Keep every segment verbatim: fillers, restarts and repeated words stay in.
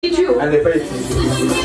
Elle n'est pas utilisée.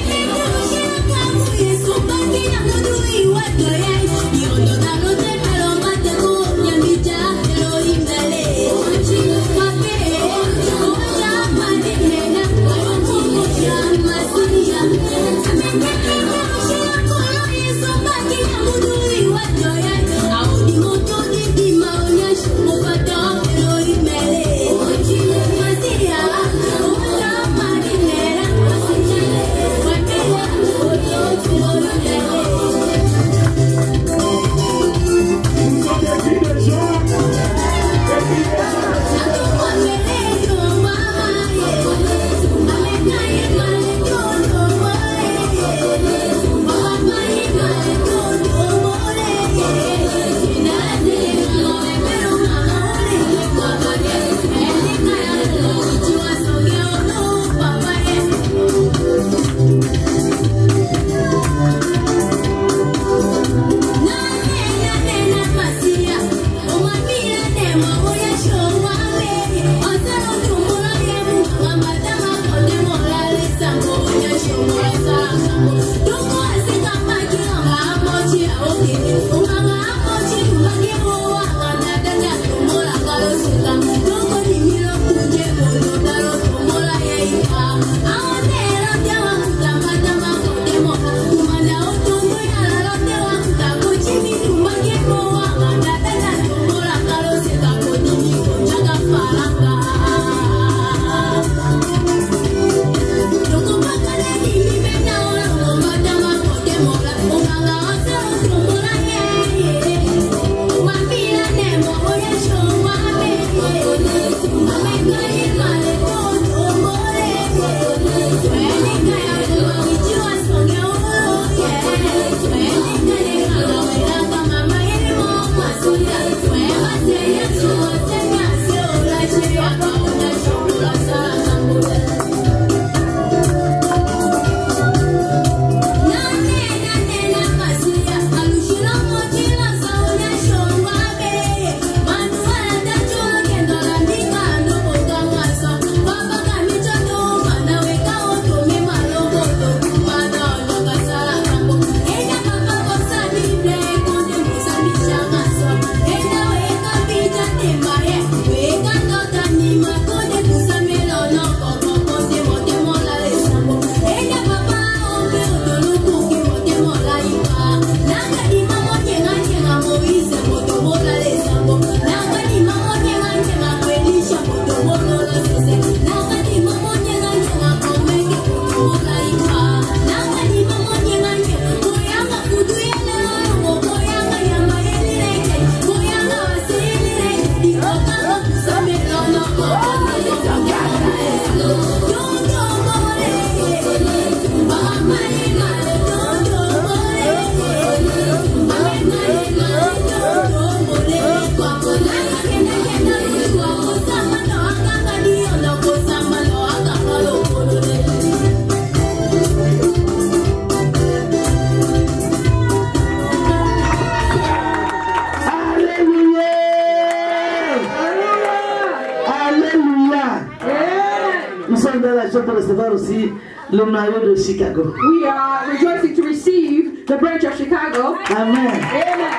Aussi le maillot de Chicago. We are rejoicing to receive the branch of Chicago. Amen. Amen.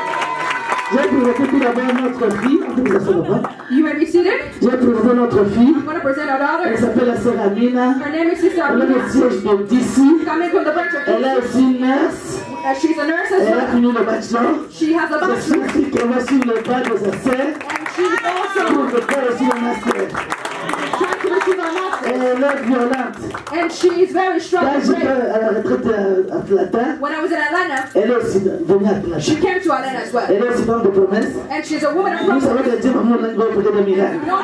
J'ai présenté tout d'abord notre fille. You may be seated. J'ai présenté notre fille. I'm going to present our daughter. Elle s'appelle la sœur Amina. Her name is Sister Elle Amina. est le siège de D C. Coming from the branch of Elle est aussi une nurse. Uh, she's a nurse as Elle a well. fini le bachelor. She has a C'est bachelor. celle qui va suivre le pas de sa sœur. And she's also Pour le faire aussi le master. trying to receive her master's. Elle est violente. And she's very strong Quand and j'étais brave. à la retraite à Atlanta, When I was in Atlanta, elle est aussi venue à Atlanta. she came to Atlanta as well. Elle est aussi femme de promesse. And she's a woman of Vous promise. savez que Dieu m'a montré un miracle. No,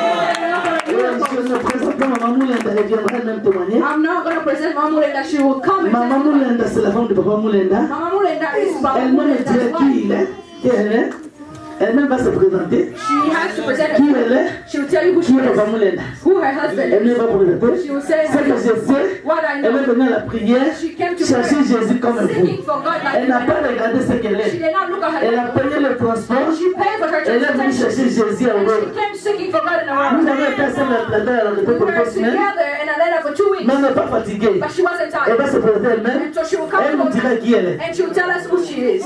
Je ne présente pas Maman Moulenda, elle viendra elle-même témoigner. I'm not going to present Mama Mulenda. She will come and Maman testify. Moulenda, c'est la femme de Papa Moulenda. Mama Mulenda is Papa Elle m'a Mulenda's dit qui il wife. est, qui elle est. Elle-même va se présenter. She has to present Qui herself. elle est? She will tell you who she Qui est Papa is, Moulenda? who her husband Elle ne is. va pas présenter. She will say, Ce que je sais, what I elle est know. venue à la prière, She came to chercher pray, Jésus comme un fou. seeking for God like Elle n'a pas regardé ce qu'elle She est. did not look at her Elle a level. payé le transport. She paid for her Elle est venue transportation. chercher Jésus à And Aurora. she came seeking for God in the Nous world. avons été ensemble là-dedans à la We retraite pour were deux semaines. together in Atlanta for two weeks, Mais elle n'est pas fatiguée. but she wasn't Elle va tired. se présenter elle-même. And so she will come Elle nous dira closer qui elle est. and she will tell us who she is.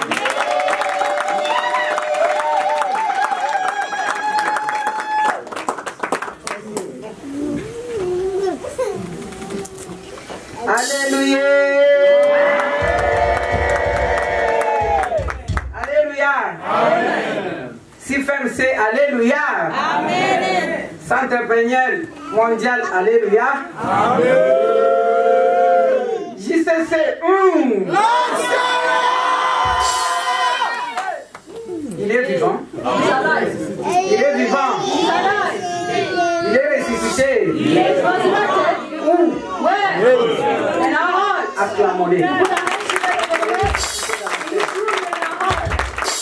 Alléluia. Alléluia. Amen. Si ferme c'est Alléluia. Amen. Centre Peniel mondial Alléluia. Amen. J C C. Hum. Il est vivant. He's alive. Il est vivant. He's alive. Il est ressuscité. He's resurrected. Où? Where? In our hearts. Acclamons-les. Put our hands together for the Lord. He's truly in our hearts.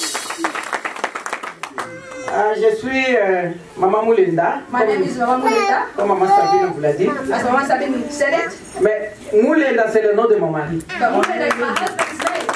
Ah, je suis euh, Maman Moulenda. My name is Mama Mulenda. Comme Maman Sabine vous l'a dit. As Mama Sabine said it, Mais Moulenda, c'est le nom de mon mari. but Mulenda is my husband's name.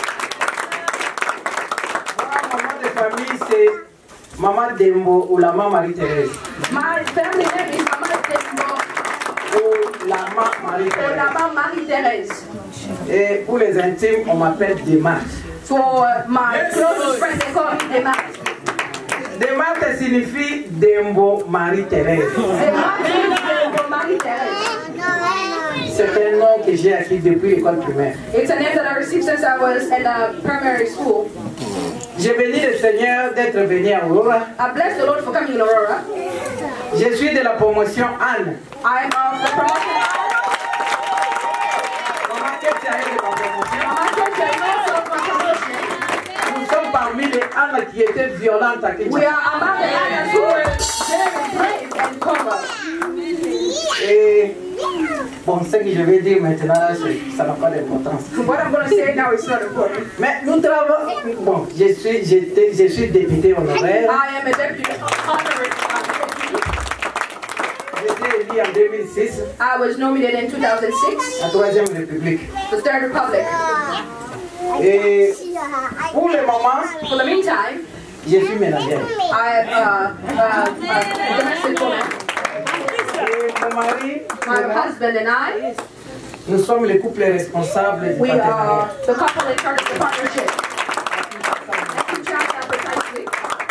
Moi, maman de famille, c'est Maman Dembo ou la Maman Marie-Thérèse. My family name is Mama Dembo Ou la Maman Marie-Thérèse. Olama Marie-Thérèse. Et pour les intimes, on m'appelle Demarthe. For my closest friends, they call me Demarthe. Demarthe signifie Dembo Marie-Thérèse. Demarthe is Dembo Marie-Thérèse. C'est un nom que j'ai acquis depuis l'école primaire. It's a name that I received since I was in uh, primary school. J'ai béni le Seigneur d'être venu à Aurora. I bless the Lord for coming in Aurora. Je suis de la promotion Anne. I am of the promotion. Maman, qu'est-ce que tu as eu de ma promotion? Mama Church is also of my promotion. Nous sommes parmi les Anne qui étaient violentes à We Kinshasa. are among the others who were very brave and clever. Et bon, ce que je vais dire maintenant, là, c'est- ça n'a pas d'importance. What I'm going to say now is not important. Mais nous travaillons. Bon, je suis, j'étais- je suis député honoraire. I am a deputy honorary. J'étais élu en deux mille six, I was nominated in two thousand six, la Troisième République. the Third Republic. Et pour le moment, For the meantime, je suis ménagère. I am uh, uh, a domestic woman. Et mon mari, My husband and I, nous sommes les couples responsables du we partenariat. are the couple in charge of the partnership. And we track that precisely.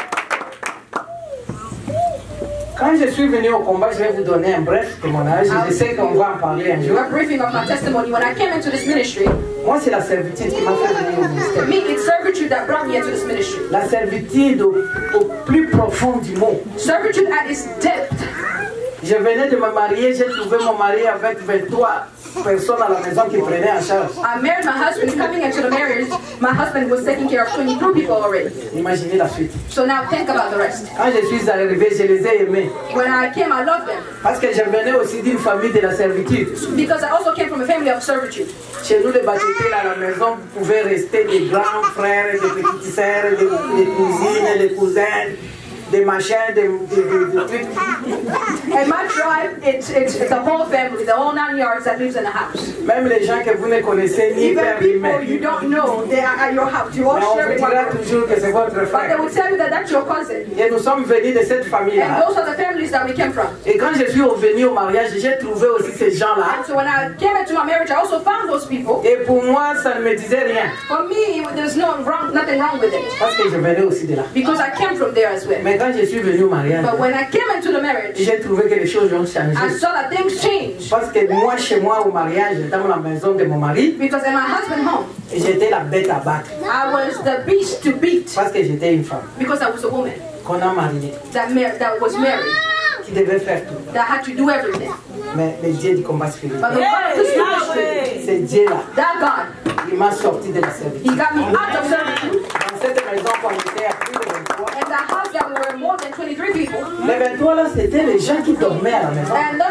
Quand je suis venu au combat, je vais vous donner un bref témoignage. Je sais qu'on va en parler un jour. A briefing of my testimony. When I came into this ministry, Moi, c'est la servitude qui m'a fait venir au ministère. me, it's servitude that brought me into this ministry. La servitude au, au plus profond du mot. Servitude at its depth. Je venais de me marier, j'ai trouvé mon mari avec vingt-trois personnes à la maison qui prenaient en charge. I married my husband. Coming into the marriage, my husband was taking care of twenty-two people already. Imaginez la suite. So now think about the rest. Quand je suis arrivé, je les ai aimés. When I came, I loved them Parce que je venais aussi d'une famille de la servitude. because I also came from a family of servitude. Chez nous, les bâtiments à la maison, vous pouvez rester des grands frères, des petites sœurs, des, des cousines, des cousins, des machins, des, des, des, des trucs. In my tribe, it's, it's, it's the whole family, the whole nine yards that lives in the house. Même les gens que vous ne connaissez ni Even père ni people mère. you don't know, they are at your house. You all Mais on share vous it one dira room. toujours que c'est votre But they frère. will tell you that that's your cousin. Et nous sommes venus de cette And famille-là. those are the families that we came from. Et quand je suis venu au mariage, j'ai trouvé aussi ces gens-là. And so when I came into my marriage, I also found those people. Et pour moi, ça ne me disait rien. For me, there's no wrong, nothing wrong with it Parce que je venais aussi de là. because I came from there as well. Mais quand je suis venu au mariage, But when I came into the marriage, j'ai trouvé que les choses ont I changé. saw that things changed Parce que moi, chez moi, au mariage, dans la maison de mon mari, because in my husband's home, j'étais la bête à battre. I was the beast to beat Parce que j'étais une femme because I was a woman qu'on a mariée, that mar- that was married, qui devait faire tout. that had to do everything. Mais le Dieu du combat But spirituel, the God of this ministry, ce Dieu-là, that God, il m'a sorti de la He servitude. got me out of servitude. Dans cette maison, quand on était à plus de vingt-trois, In that house that we were more than twenty-three people, les vingt-trois là, c'était les gens qui dormaient à la maison. and the twenty-three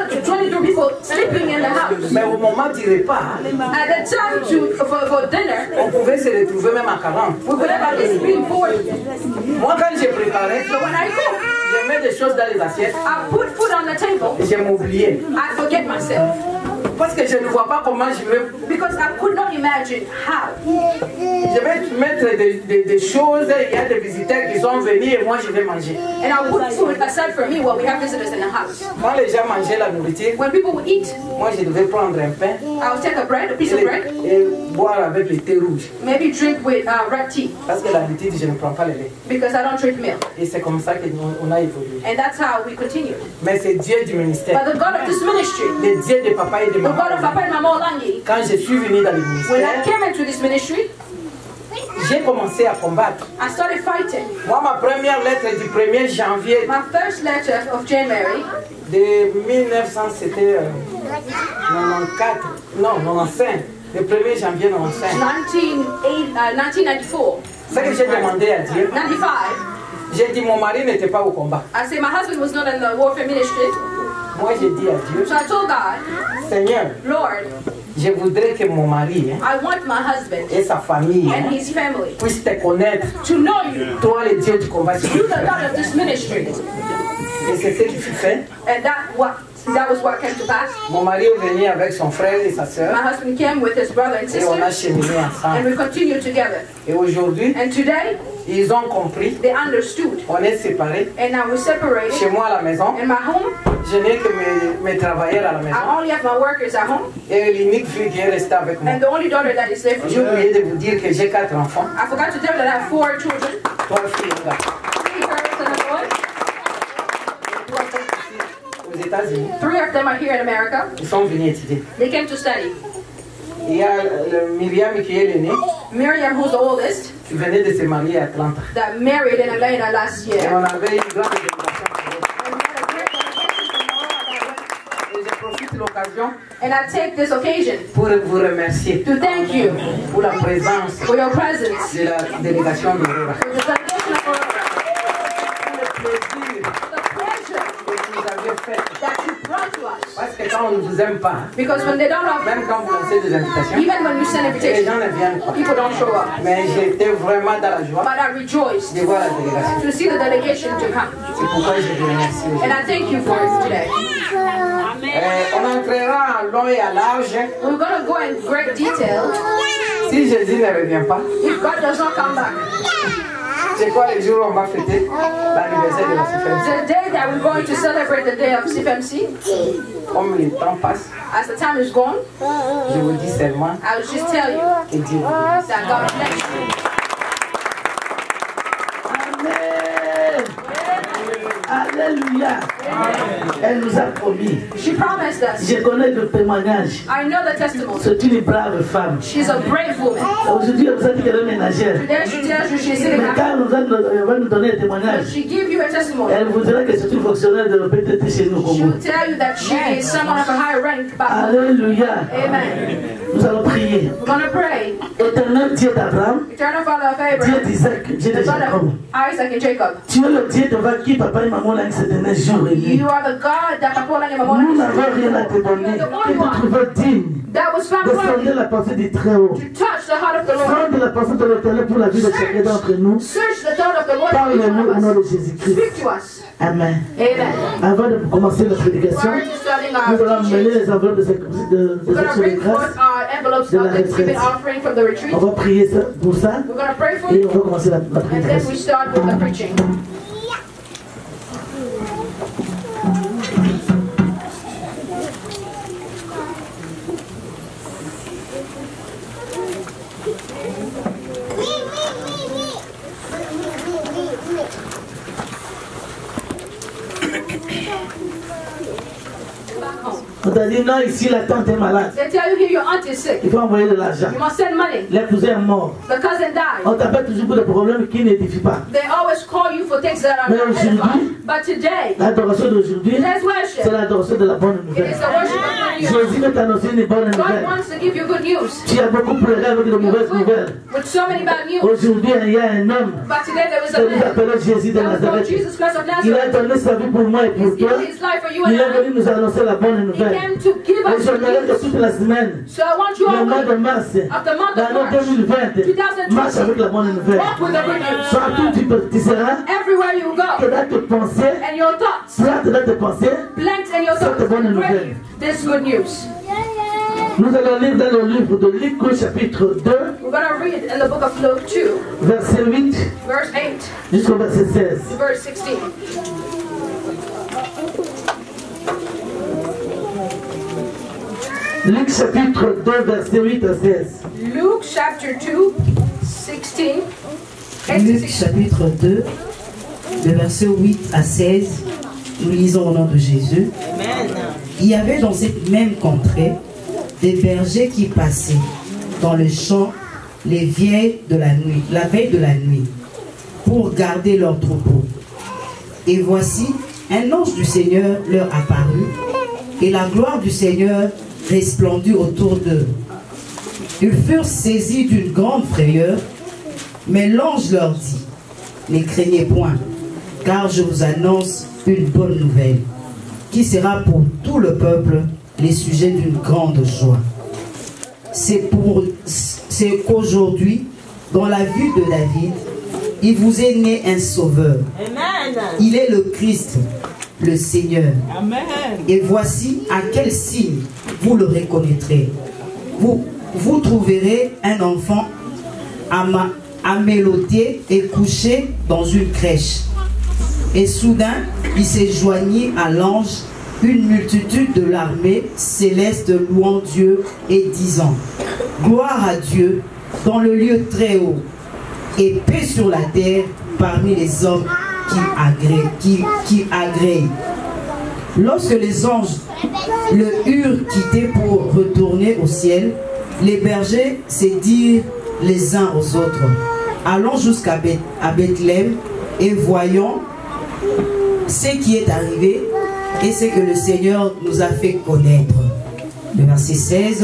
going through people sleeping in the house. Mais au moment du repas, At the time to, for, for dinner, on pouvait se retrouver même à quarante. we could have at least been forty. Moi, quand j'ai préparé, So when I cook, je mets des choses dans les assiettes I put food on the table. et je m'oubliais. I forget myself. Parce que je ne vois pas comment je vais. Because I could not imagine how. Je vais mettre des, des, des choses, il y a des visiteurs qui sont venus et moi je vais manger. And I'll put food aside for me while we have visitors in the house. Quand les gens mangeaient la nourriture, When people would eat, moi je devais prendre un pain I'll take a bread, a piece of et, bread, et boire avec le thé rouge. maybe drink with uh, red tea. Parce que d'habitude je ne prends pas le lait. Because I don't drink milk. Et c'est comme ça qu'on on a évolué. And that's how we continue. Mais c'est Dieu du ministère, But the God of this ministry, le Dieu de papa et de the God of maman. Papa and Mama Olangi, Quand je suis venu dans le when I ministère, came into this ministry, j'ai commencé à combattre. I started fighting. Moi, ma première lettre du premier janvier My first letter of January, de mille neuf cents, c'était euh, quatre-vingt-quatorze, non, quatre-vingt-quinze, le premier janvier quatre-vingt-quinze. nineteen eighty, uh, nineteen ninety-four, Ce que j'ai demandé à Dieu, ninety-five, j'ai dit mon mari n'était pas au combat. I say my husband was not in the warfare ministry. Moi, j'ai dit à Dieu, So I told God, Seigneur, Lord, je voudrais que mon mari hein, I want my husband et sa famille and hein, his family puissent te connaître, to know you. toi le Dieu du combat. You, the God of this ministry. Et c'est ce qui fut fait. And that what that was what came to pass. Mon mari est venu avec son frère et sa My soeur husband came with his brother and et on a sister, cheminé and ensemble. we continued together. Et aujourd'hui, And today, ils ont compris, they understood. on est séparés. And now we're separated. Chez moi à la maison, In my home, je n'ai que mes, mes travailleurs à la maison. I only have my workers at home, Et l'unique fille qui est restée avec moi. and the only daughter that is there for J'ai me. oublié de vous dire que j'ai quatre enfants, I forgot to tell you that I have four children, trois filles et un garçon. three girls and a boy. Trois sont ici aux États-Unis. Three of them are here in America. Ils sont venus étudier. They came to study. Il y a le Myriam qui est l'aîné, Miriam, who's the oldest, qui venait de se marier à Atlanta. that married in Atlanta last Et year. on avait une grande délégation pour eux. And we had a great delegation from all over. Et je profite de l'occasion And I take this occasion pour vous remercier to thank you pour la présence for your presence de la délégation d'Aurora. with the delegation of Aurora. Pour le plaisir The pleasure que vous avez fait. that you brought to us. Parce que quand on ne vous aime pas, Because when they don't love you, même quand vous lancez des invitations, even when you send les invitations, gens ne viennent pas. people don't show up. Mais j'étais vraiment dans la joie But I rejoiced de voir la délégation. to see the delegation to come. C'est pourquoi je vous remercie And aujourd'hui. I thank you for it today. Euh, on entrera en long et à large. We're going to go in great detail. Si Jésus ne revient pas, If God does not come back, c'est quoi le jour où on va fêter l'anniversaire de la C F M C? the day that we're going to celebrate the day of C F M C, Comme le temps passe, as the time is gone, je vous dis seulement I'll just tell you que Dieu vous bénisse. that God bless you. Amen. Alléluia. Elle nous a promis. She promised us. Je connais le témoignage. I know the testimony. C'est une brave femme. She's a brave woman. Aujourd'hui, elle vous a dit qu'elle est ménagère. Today she tells you she's sitting Mais at quand elle nous a- elle va nous donner un When témoignage, she give you a testimony, elle vous dira que c'est une fonctionnaire de P T T chez nous au Congo. she'll tell you that she is someone of a high rank back. Alléluia. Amen. Nous allons prier. We're going to pray. Éternel Dieu d'Abraham, Eternal Father of Dieu Abraham, d'Isaac, Dieu de the God Jacob. of Isaac and Jacob. Tu es le Dieu devant qui papa et maman l'ont s'éternel jour et nuit. You are the God that Papa and Nous Mama n'avons rien à te donner que de trouver digne that was found de worthy sonder la pensée du Très-Haut. to touch the heart of the Lord. Sonde la pensée de l'Éternel pour la vie de chacun d'entre nous. Search the thought of the Lord for each Parle-nous au one nom of de us. Jésus-Christ. Speak to us. Amen. Amen. Avant de commencer la prédication, Prior to starting nous allons our mener teaching, les enveloppes de ces de, we're de going to actions de bring grâce. forth our envelopes de la of the Thanksgiving retraite. offering from the retreat. On va prier ça- pour ça We're going to pray for et you, on va commencer la, la and then prédication. we start with the preaching. Nous t'a dit non, ici la tante est malade. They tell you here your aunt is sick. Il faut envoyer de l'argent. You must send money. Le cousin est mort. The cousin died. On t'appelle toujours pour des problèmes qui n'édifient pas. They always call you for things that are Mais not aujourd'hui, edifying. But today, l'adoration d'aujourd'hui, today's worship, c'est l'adoration de la bonne it nouvelle. is the worship of good news. Jésus veut t'annoncer une bonne God nouvelle. wants to give you good news. Tu as beaucoup pleuré avec de mauvaises nouvelles. With so many bad news. Aujourd'hui, il y a un homme But today there is que a nous man appelons Jésus de that was called Nazareth. Jesus Christ of Il a Nazareth. donné sa vie pour moi et pour He's toi. given his life for you Il and est venu I. nous annoncer la bonne He nouvelle. came to give Et us good j'aimerais que news. toute la semaine, So I want you le all mois de to mars, of the month of l'année March, deux mille vingt, marche avec la bonne nouvelle. walk with the good news. Partout tu, peux- tu seras, Everywhere you que go, dans tes pensées, and your thoughts, plante dans tes pensées. plant in your Cette thoughts, bonne nouvelle. grave this good news. Nous allons lire dans le livre de Luc au chapitre deux, We're going to read in the book of Luke two, verset huit verse eight jusqu'au verset seize. to verse sixteen. Luc chapitre deux, verset huit à seize. Luke chapter two, sixteen. eight to Luc sixteen. chapitre deux, de verset huit à seize, nous lisons au nom de Jésus. Il y avait dans cette même contrée des bergers qui passaient dans le champ les vieilles de la nuit, la veille de la nuit, pour garder leurs troupeaux. Et voici, un ange du Seigneur leur apparut, et la gloire du Seigneur resplendit autour d'eux. Ils furent saisis d'une grande frayeur, mais l'ange leur dit, ne craignez point, car je vous annonce une bonne nouvelle, qui sera pour tout le peuple les sujets d'une grande joie. C'est pour, c'est qu'aujourd'hui, dans la ville de David, il vous est né un sauveur. Amen. Il est le Christ, le Seigneur. Amen. Et voici à quel signe vous le reconnaîtrez. Vous, vous trouverez un enfant ama- amélodié et couché dans une crèche. Et soudain, il s'est joigni à l'ange une multitude de l'armée céleste louant Dieu et disant, gloire à Dieu dans le lieu très haut et paix sur la terre parmi les hommes qui agréent. Qui, qui agréent. Lorsque les anges le eurent quitté pour retourner au ciel, les bergers se dirent les uns aux autres, allons jusqu'à Beth- à Bethléem et voyons ce qui est arrivé et ce que le Seigneur nous a fait connaître. Le verset seize,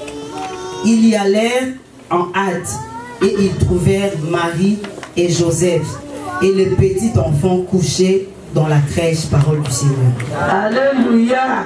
ils y allèrent en hâte et ils trouvèrent Marie et Joseph et le petit enfant couché dans la crèche, parole du Seigneur. Alléluia.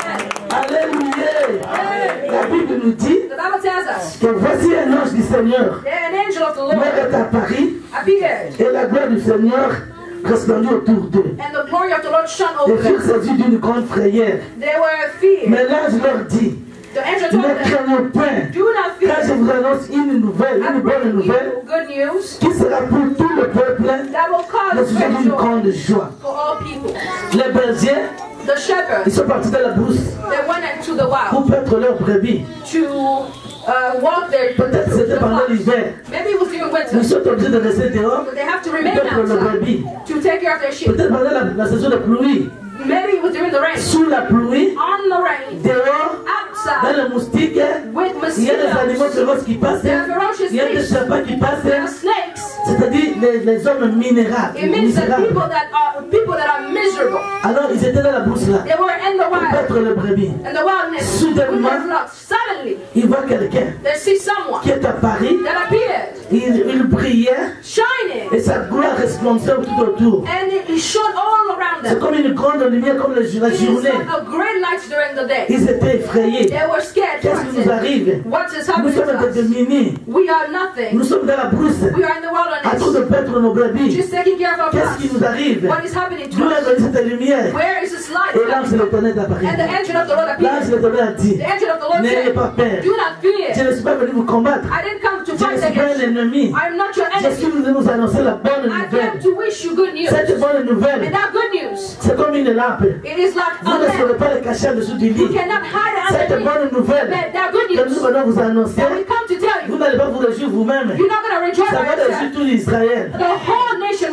Alléluia. La Bible nous dit The Bible tells us que voici un ange du Seigneur. that an angel of the Mère Lord est à Paris appeared, et la gloire du Seigneur resplendit autour d'eux. and the glory of the Lord shone Ils over furent them. saisis d'une grande frayeur. They were feared. Mais l'ange leur dit, The angel ne told them, craignez point, do not car je fear. vous annonce une nouvelle, I une bonne bring nouvelle, you good news qui sera pour tout le peuple that will le cause sujet great d'une joy grande joie. for all people. Les bergers, The ils shepherds, sont partis dans la brousse they went into the wild pour paître leurs brebis. to uh, walk their Peut-être the c'était pendant flocks. l'hiver. Maybe it was during Ils winter, sont obligés de rester dehors but they have to pour remain paître leurs outside brebis. to take care of their sheep. Peut-être pendant la, la saison de pluie, Maybe it was during the rain. sous la pluie, On the rain, dehors, dans outside, les moustiques, with il y a des animaux mosquitoes, féroces qui passent, there are ferocious il y a des beasts, serpents qui there are passent, snakes. c'est-à-dire les, les hommes minérables. It means that misérables. people that are people that are miserable. Alors ils étaient dans la brousse là, They were in the pour wild, paître les brebis. in the wilderness, with Soudainement, their flocks. Suddenly, ils voient quelqu'un they see someone qui est à Paris, that appeared, il, il brillait shining, et sa gloire resplendissait tout autour. and it, it shone all around C'est them. comme une grande lumière, comme la, la It is like journée. a great light during the day. Ils étaient effrayés. They were scared. Qu'est-ce qui nous arrive? What is Nous happening sommes to des us? démunis. We are nothing. Nous sommes dans la brousse, We are in the à tour de wilderness, paître nos brebis. just taking care of our Qu'est-ce qui flocks. nous arrive? What is happening to D'où est us? venue cette lumière? Where is this light? Et l'ange de l'éternel est apparu. And the angel of the Lord L'ange appeared. de l'éternel a dit, The angel of the Lord n'ayez said, pas peur. do not Je fear. ne suis pas venu vous combattre. I didn't come to Je ne fight suis pas un against you. ennemi. I'm not your Je suis enemy. venu vous annoncer la bonne I came nouvelle. to wish you good news. Cette bonne And nouvelle, that good news, c'est comme une lampe. it is like Vous a ne saurez lamp. pas le cacher en dessous du You lit. cannot hide it Cette underneath. bonne nouvelle But that good que nous news venons vous annoncer, that we come to tell vous you, n'allez pas vous réjouir vous-même. you're not going to rejoice Ça by va réjouir yourself. tout l'Israël. The whole nation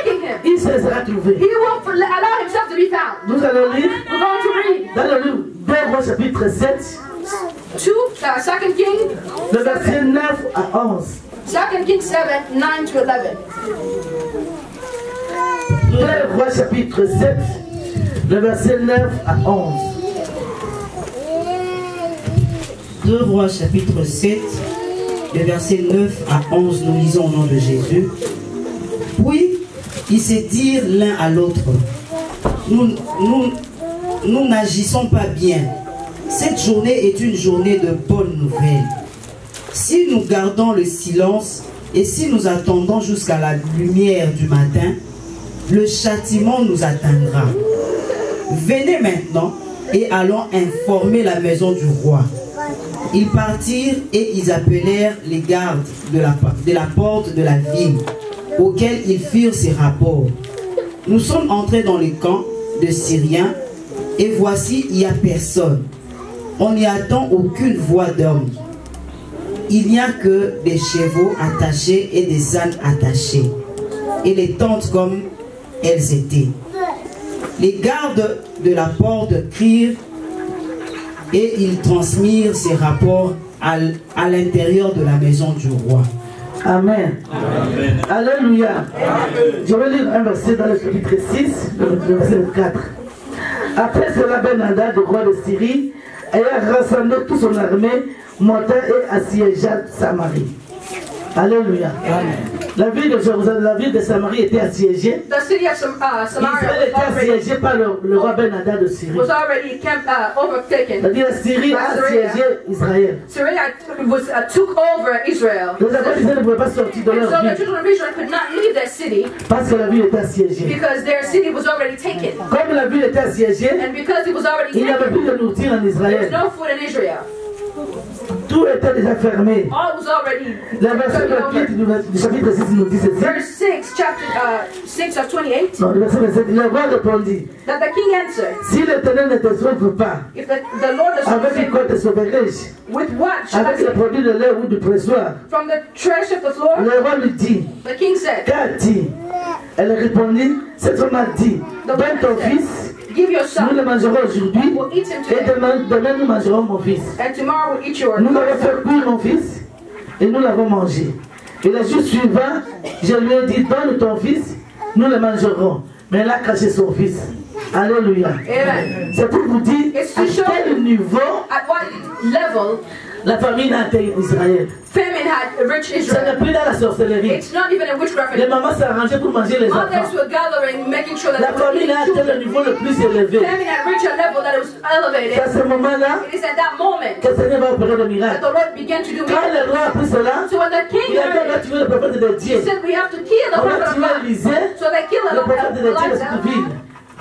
seeking him. il se laissera trouver. He will f- allow himself to be found. Nous allons lire We're going to read dans le livre deux Rois chapitre sept, two Uh, Second King, le verset neuf à onze. Second King seven, nine to eleven. deux Rois chapitre sept, le verset neuf à onze. deux Rois chapitre sept, le verset neuf à onze, nous lisons au nom de Jésus. Puis, ils se dirent l'un à l'autre, nous, nous, nous n'agissons pas bien. Cette journée est une journée de bonnes nouvelles. Si nous gardons le silence et si nous attendons jusqu'à la lumière du matin, le châtiment nous atteindra. Venez maintenant et allons informer la maison du roi. Ils partirent et ils appelèrent les gardes de la, de la porte de la ville, auxquels ils firent ces rapports. Nous sommes entrés dans le camp de Syriens, et voici, il n'y a personne. On n'y attend aucune voix d'homme. Il n'y a que des chevaux attachés et des ânes attachés, et les tentes comme elles étaient. Les gardes de la porte crient et ils transmirent ces rapports à, à l'intérieur de la maison du roi. Amen. Amen. Alléluia. Amen. Je vais lire un verset dans le chapitre six, le verset quatre. Après cela, Ben-Hadad, le roi de Syrie, ayant rassemblé toute son armée, monta et assiégea Samarie. Alléluia. Amen. La ville de Jérusalem, la ville de Samarie était assiégée. The city of Sam uh, Samaria Israël était assiégé par le, le roi Ben-Hadad de Syrie. was already camp, uh, overtaken. C'est-à-dire la Syrie a assiégé Israël. Syria was, uh, took over Israel. Les enfants d'Israël ne pouvaient pas sortir de And leur so the ville children of Israel could not leave their city parce que la ville était assiégée. because their city was already taken. Comme la ville était assiégée, And because it was already il n'y avait taken, plus de nourriture en there was Israël. no food in Israel. Tout était déjà fermé. All was already Le verset vingt-huit du du chapitre six nous dit ceci. Verse six, chapter uh, six of twenty-eight, Non, le verset vingt-sept, le roi répondit, that the king answered, si l'Éternel ne te sauve pas, if the, the Lord is avec quoi te sauverai-je? with what shall I Avec les say? produits de l'air ou du pressoir. From the treasure of the floor? Le roi lui dit, The king said, qu'a-t-il? Elle répondit, cet homme a dit, donne ton fils, give your nous son, le mangerons aujourd'hui, we'll eat him et today, demain, demain nous mangerons mon fils. and tomorrow we'll eat your Nous l'avons son. fait cuire mon fils, et nous l'avons mangé. Et le jour suivant, je lui ai dit, donne ton fils, nous le mangerons. Mais elle a caché son fils. Alléluia. Amen. C'est pour vous dire It's à to show quel niveau at what level la famine a atteint Israël. famine had reached Ce n'est Israel. plus dans la sorcellerie. It's not even in witchcraft Les anymore. mamans s'arrangeaient pour manger les Mothers enfants. were gathering, making sure that La they were famine a eating atteint le children. niveau le plus élevé. Famine had reached a level that it was C'est à elevated. ce moment-là It is at that moment que le Seigneur va opérer des that miracles. the Lord began to do Quand miracles. le roi a appris cela, So when the king il a dit on va heard it, tuer le prophète de Dieu. he said we have to kill the On va prophet of tuer God. Élisée, So they killed le prophète de Dieu de cette Elijah, ville.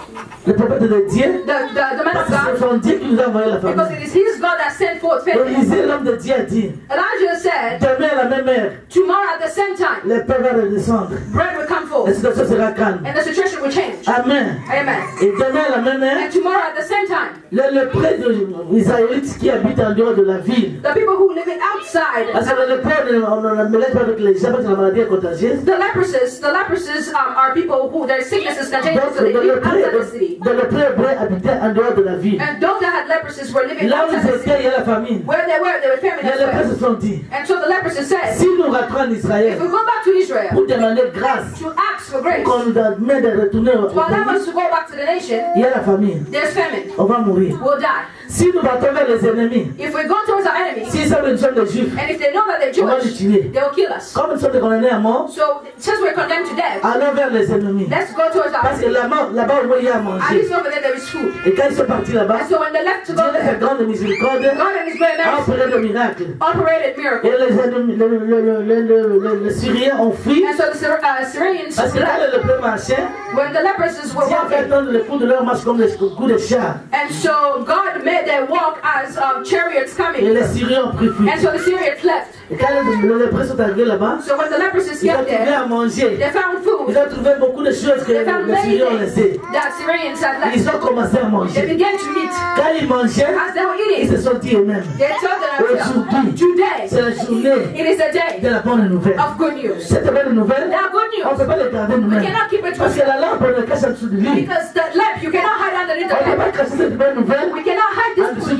Le prophète de Dieu, the, the, the man parce of que c'est God, son Dieu qui nous a envoyé la because famille. it is his God that sent forth famine. Élisée, l'homme de Dieu, a dit, Elijah said, demain à la même heure, tomorrow at the same time, le pain va redescendre. bread will come La forth, situation sera calme. and the situation will change. Amen. Amen. Et demain à la même heure, And tomorrow at the same time, le, le prêtre des Israélites qui habitent en dehors de la ville. the people who live outside, Parce que le prêtre, on ne mélange pas avec les gens parce que la maladie est contagieuse. the leprosies, the leprosies um, are people who their sickness is contagious, Donc, so they dans live le outside the prêtre, city. dans le prêtre hébreu habitait en dehors de la ville. And those that had leprosies were living Là où outside ils the étaient, city. il y a la famine. Where they were, they were famine Les as lépreux well. se sont dit, And so the leprosy said, si nous rentrons en if Israël we go back to Israel pour demander grâce, to ask for grace, qu'on nous demande de retourner au to allow pays, us to go back to the nation, il y a la famine. there's famine. On va mourir. We'll die. Si nous battons vers les ennemis, If we go towards our enemies, s'ils savent que nous sommes des juifs, and if they know that they're on va les Jewish, tuer. they will kill us. Comme nous sommes des condamnés à mort, So since we're condemned to death, allons vers les ennemis. let's go towards our Parce que enemies. là-bas, là-bas au moins, il y a à At manger. least over there there is food. Et quand ils sont partis là-bas, And so when they left to Dieu go les fait there, grande miséricorde, God in His great a mercy opéré des miracles. operated Et miracles. les, ennemis, les, les, les, les, les, les Syriens ont fui. And so the Syr- uh, Syrians Parce que quand left. les lépreux marchaient, When the leprosies were Dieu a fait walking, entendre le coup de leur marche comme les coups de char. and so God made them walk as um, chariots Et coming. les Syriens ont pris fuite. And so the Syrians left. Et quand les, les lépreux sont arrivés là-bas, So when the leprosies ils ont got trouvé there, à manger. they found food. Ils ont trouvé beaucoup de choses que They found les many Syriens ont things laissées. that Syrians had Ils left. ont commencé à They manger. began to eat. Quand ils mangeaient, As they were ils eating, se sont dit eux-mêmes, they told themselves, today c'est la journée it is a day de la bonne nouvelle. of good news. Cette bonne nouvelle, They are good on ne news. peut pas les garder We nous-mêmes. cannot keep it to Parce que ourselves. la lampe, on le cache en dessous du lit. Because the lamp, you cannot hide underneath On ne the peut pas lamp. cacher cette bonne nouvelle We cannot hide en this dessous good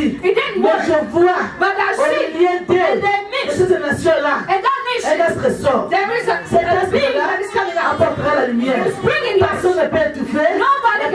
dit, It didn't mais work. je vois But I au see, milieu d'elle, and they de mix. cette nation-là, And that un nation, astre sort. there is a, Cet a being astre-là that is coming out. apportera la lumière. It's bringing light. Personne ne peut étouffer Nobody la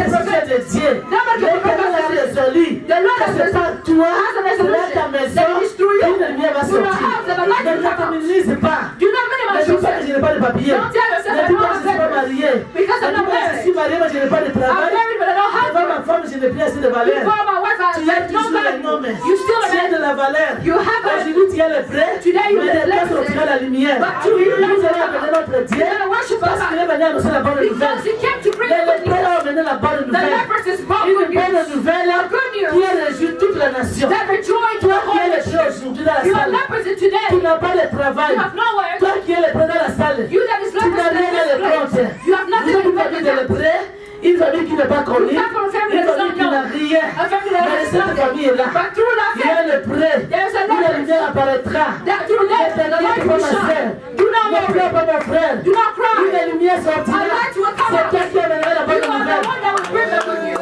de Dieu. L'éternel a résolu que c'est pas toi, c'est là ta maison, une lumière va sortir. Ne t'amunis pas. Ne dis pas que je n'ai pas de papier. Ne dis pas que je ne suis pas marié. Ne dis pas que je suis marié mais je n'ai pas de travail. Devant ma femme, je n'ai plus assez de valeur. Tu as toujours un homme. Tu as de la valeur. Aujourd'hui, tu as le prêt, mais demain sortira la lumière. Nous allons appeler notre Dieu parce qu'il est venu annoncer la bonne nouvelle. Les prêts ont amené la bonne nouvelle. Une bonne nouvelle qui a réjoui toute la nation. Toi qui es le prêt aujourd'hui dans la salle, tu n'as pas de travail. Toi qui es le prêt dans la salle, tu n'as rien à le compte. Vous êtes une famille de le prêt. Une famille qui n'est pas connue, une famille qui n'a rien, mais cette famille est là. Il y a le prêt, la lumière apparaîtra. Ne t'inquiète pas ma soeur, ne pleure pas mon frère, une lumière sortira. C'est toi qui amènera la bonne nouvelle.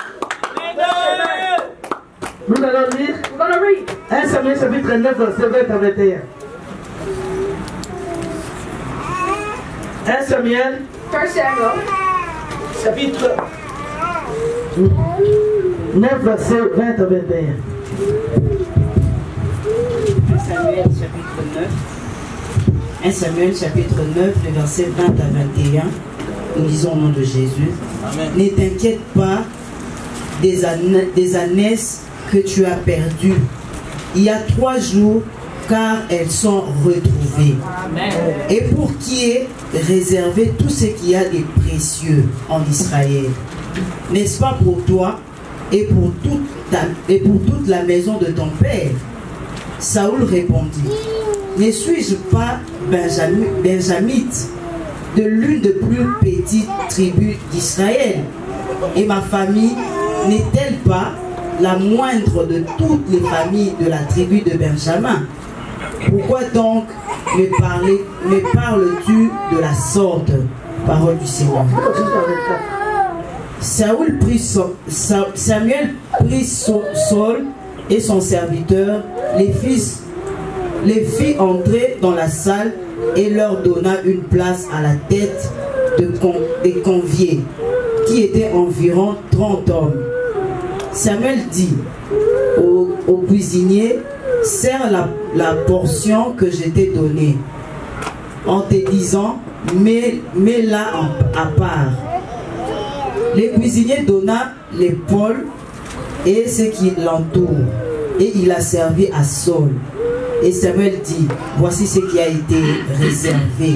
Nous allons lire un Samuel chapitre neuf, verset vingt à vingt et un. un Samuel chapitre neuf, verset vingt à vingt et un. Samuel chapitre neuf. un Samuel chapitre neuf, le verset vingt à vingt et un. Nous lisons au nom de Jésus. Amen. Ne t'inquiète pas des, années, des années que tu as perdues. Il y a trois jours, car elles sont retrouvées. Amen. Et pour qui est réservé tout ce qu'il y a de précieux en Israël. N'est-ce pas pour toi et pour, toute ta, et pour toute la maison de ton père? Saoul répondit, ne suis-je pas Benjamin, benjamite de l'une des plus petites tribus d'Israël? Et ma famille n'est-elle pas la moindre de toutes les familles de la tribu de Benjamin? Pourquoi donc me, parler, me parles-tu de la sorte? Parole du Seigneur. Saoul prit son, Samuel prit son, Saul et son serviteur, les fils, les fit entrer dans la salle et leur donna une place à la tête de con, des conviés, qui étaient environ trente hommes. Samuel dit au, au cuisinier, serre la, la portion que je t'ai donnée, en te disant, mets, mets-la à part. Le cuisinier donna l'épaule et ce qui l'entoure, et il a servi à Saul. Et Samuel dit, voici ce qui a été réservé.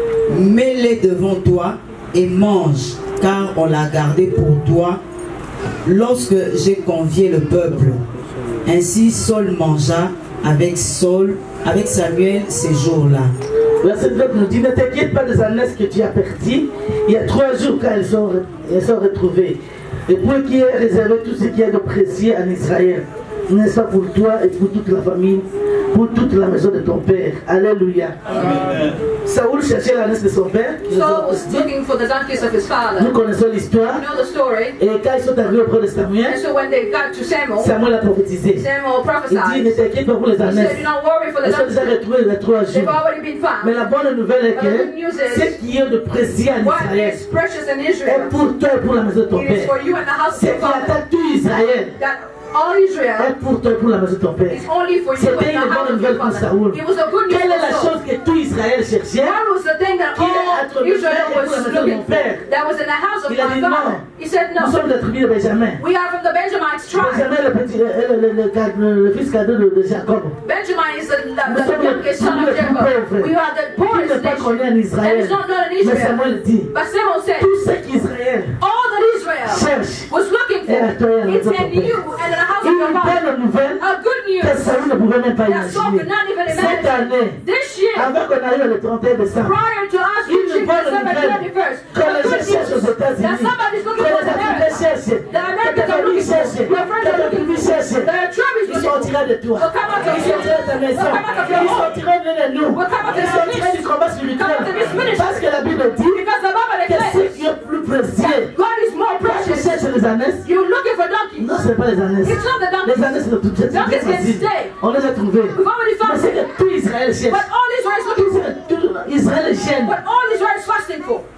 Mets-les devant toi et mange, car on l'a gardé pour toi lorsque j'ai convié le peuple. Ainsi Saul mangea avec Saul, avec Samuel ces jours-là. Verset neuf nous dit, ne t'inquiète pas des années que tu as perdues. Il y a trois jours qu'elles sont, elles sont retrouvées. Et pour qui est réservé tout ce qui est de précieux en Israël, n'est-ce pas pour toi et pour toute la famille, pour toute la maison de ton père. Alléluia. Amen. Saoul cherchait l'ânesse de son père. Saul was looking for the donkeys of his father. Nous connaissons l'histoire. You know the story. Et quand ils sont arrivés auprès de Samuel, and so when they got to Samuel, Samuel a prophétisé. Samuel prophesied. Il dit, ne t'inquiète pas pour les ânesses. He said, do not worry for the Ils sont déjà retrouvés les trois jours. They've already been found. Mais la bonne nouvelle est que ce qui est de précieux en what Israël is precious in Israel est pour toi et pour la maison de ton it is père. for you and the house Ce of qui your father. atteint tout Israël That all Israel est pour toi et pour la maison de ton père. is only for you and C'était the une bonne house of nouvelle your pour father. Saoul. It was a good news Quelle est la for Saul. chose que tout Israël cherchait? What was the thing that Qui est all entre le Israel père et pour la was maison de mon looking for? père? That was in the house of Il a my dit father. non. He said Nous no. sommes de la tribu de Benjamin. We are from the Benjamites tribe. Benjamin, le, petit, le, le, le, le, le fils cadeau de, de Jacob. Benjamin is the, the, Nous the sommes youngest le son of plus Jacob. pauvre. We are the Qui poorest n'est pas nation. connu en And Israël. it's not known in Mais Israel. Samuel dit, But Samuel said, tout ce qu'Israël all that Israel cherche was looking for, est à toi et à it's notre in you père. and in the house of your Une father. bonne nouvelle A good que news Saül ne pouvait même pas that Saul imaginer. could not even Cette imagine. année, This year, avant qu'on arrive le trente et un décembre, prior to us une reaching bonne December nouvelle twenty-first, que a les good gens cherchent aux news États-Unis, that somebody's que looking les for in Africains America. cherchent, The que ta Americans are famille looking for, cherche, your friends que are ta looking tribu for, cherche. the tribe is Il looking for. sortira de toi. Will come out of Il you. sortira de ta maison. Will come out of your Il home. sortira de nous. Will come out of Il your sortira midst. du combat Come spirituel. out of this ministry. Parce que la Bible dit Because the Bible que ce declares qui est plus précieux, God is more quand tu precious. cherches les ânesses, You're looking for donkeys. non, ce n'est pas les ânesses. It's not the Les donkeys. ânesses sont toutes Donkeys can faciles. stay. On les a trouvés. We've already Mais found c'est them. que tout Israël cherche. But all Israel is looking for. Tout Israël gêne. What all Israel is fasting for. Il cherche.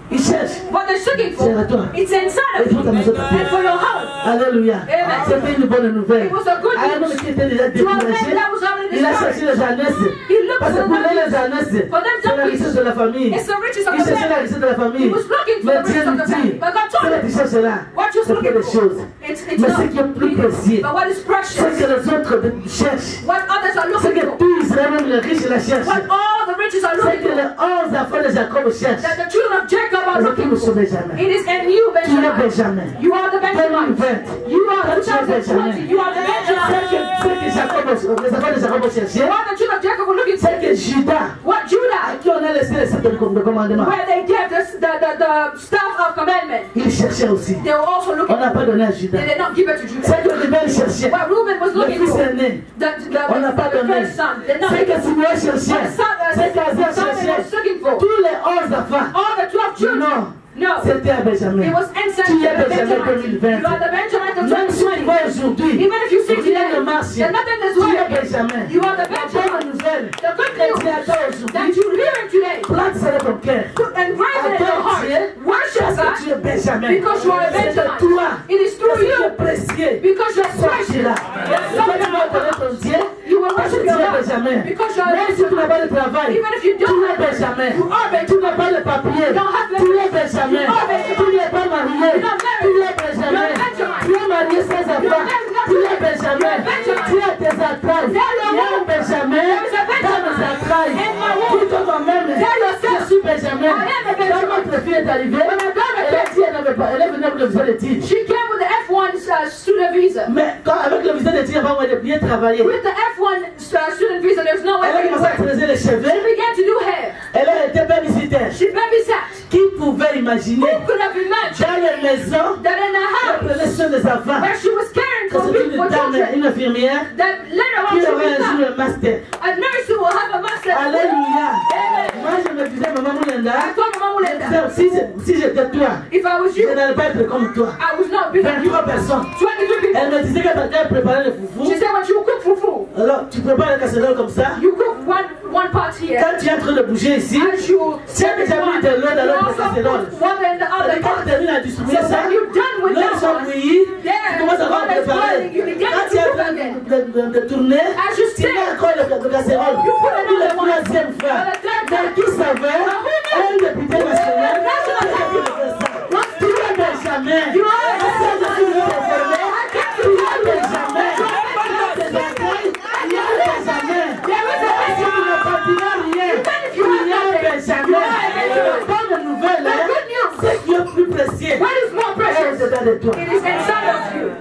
cherchent, what they're seeking c'est à for, toi. it's inside Et of pour you. ta maison, ta And for your home. Alléluia. Amen. C'était une bonne nouvelle. It was a good À un homme news. qui était déjà To a man découragé, that was already il a cherché discouraged. les ânesses. He looked Parce for que pour the lui, les donkeys. ânesses, For them c'est la donkeys. richesse de la famille. It's the riches of Il the cherchait la family. richesse de la He famille. was looking for Mais the Dieu riches of lui the family. dit, But God told ce que him, tu cherches là, what you're c'est pas looking des for, choses. it's, it's Mais not ce qui est plus précieux, but what is ce precious, que les autres cherchent, what others are ce looking que for, tout Israël, même les riches, la cherchent, what all the riches are ce looking que for, les onze enfants de Jacob cherchent. that the children of Jacob are Mais tu looking ne for. saurais jamais. It is in you, Tu es Benjamin. Benjamin. You are the Benjamin. deux mille vingt. You are Quand tu es twenty Benjamin, twenty. You are the ce Benjamin. que, ce que Jacob, les enfants de Jacob cherchaient, What the children of Jacob were looking for. c'est que Judas, What à Judah, qui on a laissé les sept de commandement, where they gave the, the, the, the staff of commandment, il cherchait aussi. they were also looking On n'a pas for. donné à Judas. They did not give it to Ce Judah. que Ruben cherchait, What Reuben was le looking fils for, aîné, the, the, on n'a pas the, the donné. first son, did not Ce give que it. Simeon cherchait, What son, uh, ce qu'Azar Simon cherchait, was looking for. tous les onze enfants, All the twelve children. non, No. c'était à Benjamin. It was inside Tu es the Benjamin Benjamin. deux mille vingt. You are the Benjamin of Même si tu twenty vois twenty. aujourd'hui, Even if you see rien today ne marche, that nothing is tu es working, Benjamin. you are the La bonne Benjamin. nouvelle, The good que tu news attends that aujourd'hui, you hear today, plante ça dans ton cœur. engrave it in your heart. Worship Parce que tu God es Benjamin. because you are a C'est de Benjamin. toi. It is through Parce que tu es you précieux. because you are precious. Sortira. Et quand tu vas connaître ton Dieu, You will parce que worship tu your es God Benjamin. because you are a Même si tu n'as Benjamin. pas de travail, Even if you tu don't es have Benjamin. you are Tu n'as pas de papier, You don't have tu es Benjamin. You are Benjamin. Tu n'es pas marié, You're not married. tu es Benjamin. You're Benjamin. Tu es marié sans enfant, You're married. tu es Benjamin. You're Benjamin. Tu as tes entrailles, Tell your tu es womb. Benjamin. There is a Benjamin. Dans mes entrailles, In my womb. tu te toi-même, Tell yourself. je suis Benjamin. I am a Benjamin. Quand notre fille est arrivée, When my daughter elle a dit elle n'avait pas, elle est venue avec le visa d'études. She came with the F one uh, student visa. Mais quand, avec le visa d'études, elle va bien travailler. With the F one uh, student visa, there's no way Elle a for you to commencé à work. creuser les cheveux. She began to do hair. Elle a été babysitter. She babysat. Qui pouvait imaginer Who could have imagined dans les maisons, that in a elle house prenait soin des enfants, where she was caring que for c'est people, une for dame, children, une infirmière, that later on qui she aurait un jour become un master. a nurse who will have a master. Alléluia. Amen. Moi, je me disais, maman Moulenda, I told Mama Mulenda, si, je- si j'étais toi, if I was je you, n'allais pas être comme toi. I would not be like you. vingt-trois personnes. twenty-three people. Elle me disait que quand elle préparait le foufou, She said when you cook fufu, alors tu prépares la casserole comme ça. you cook one one part here. Quand tu es en train de bouger ici, As you tu as déjà mis de l'eau dans you l'autre also casserole. put one in the Et other quand pot. tu termines à distribuer So ça, when you're done with l'eau that sont one, bouillie, tu then commences à the voir one is préparer. boiling, you begin Quand to tu es en cook train again. de, de, de tourner, As you tu stir, mets encore le, le casserole. You put Pour la another one. troisième fois. For the third Mais time. qui savait, un député national, National qui a fait ça. Tu es Benjamin. You are Et ça, je suis informé. Tu es Benjamin. Tu es Benjamin. Tu es Benjamin. Et si tu ne continues rien, tu es Benjamin. Bonne nouvelle, hein? Ce qui est plus précieux What is more est precious? au-dedans de toi. It is inside of you.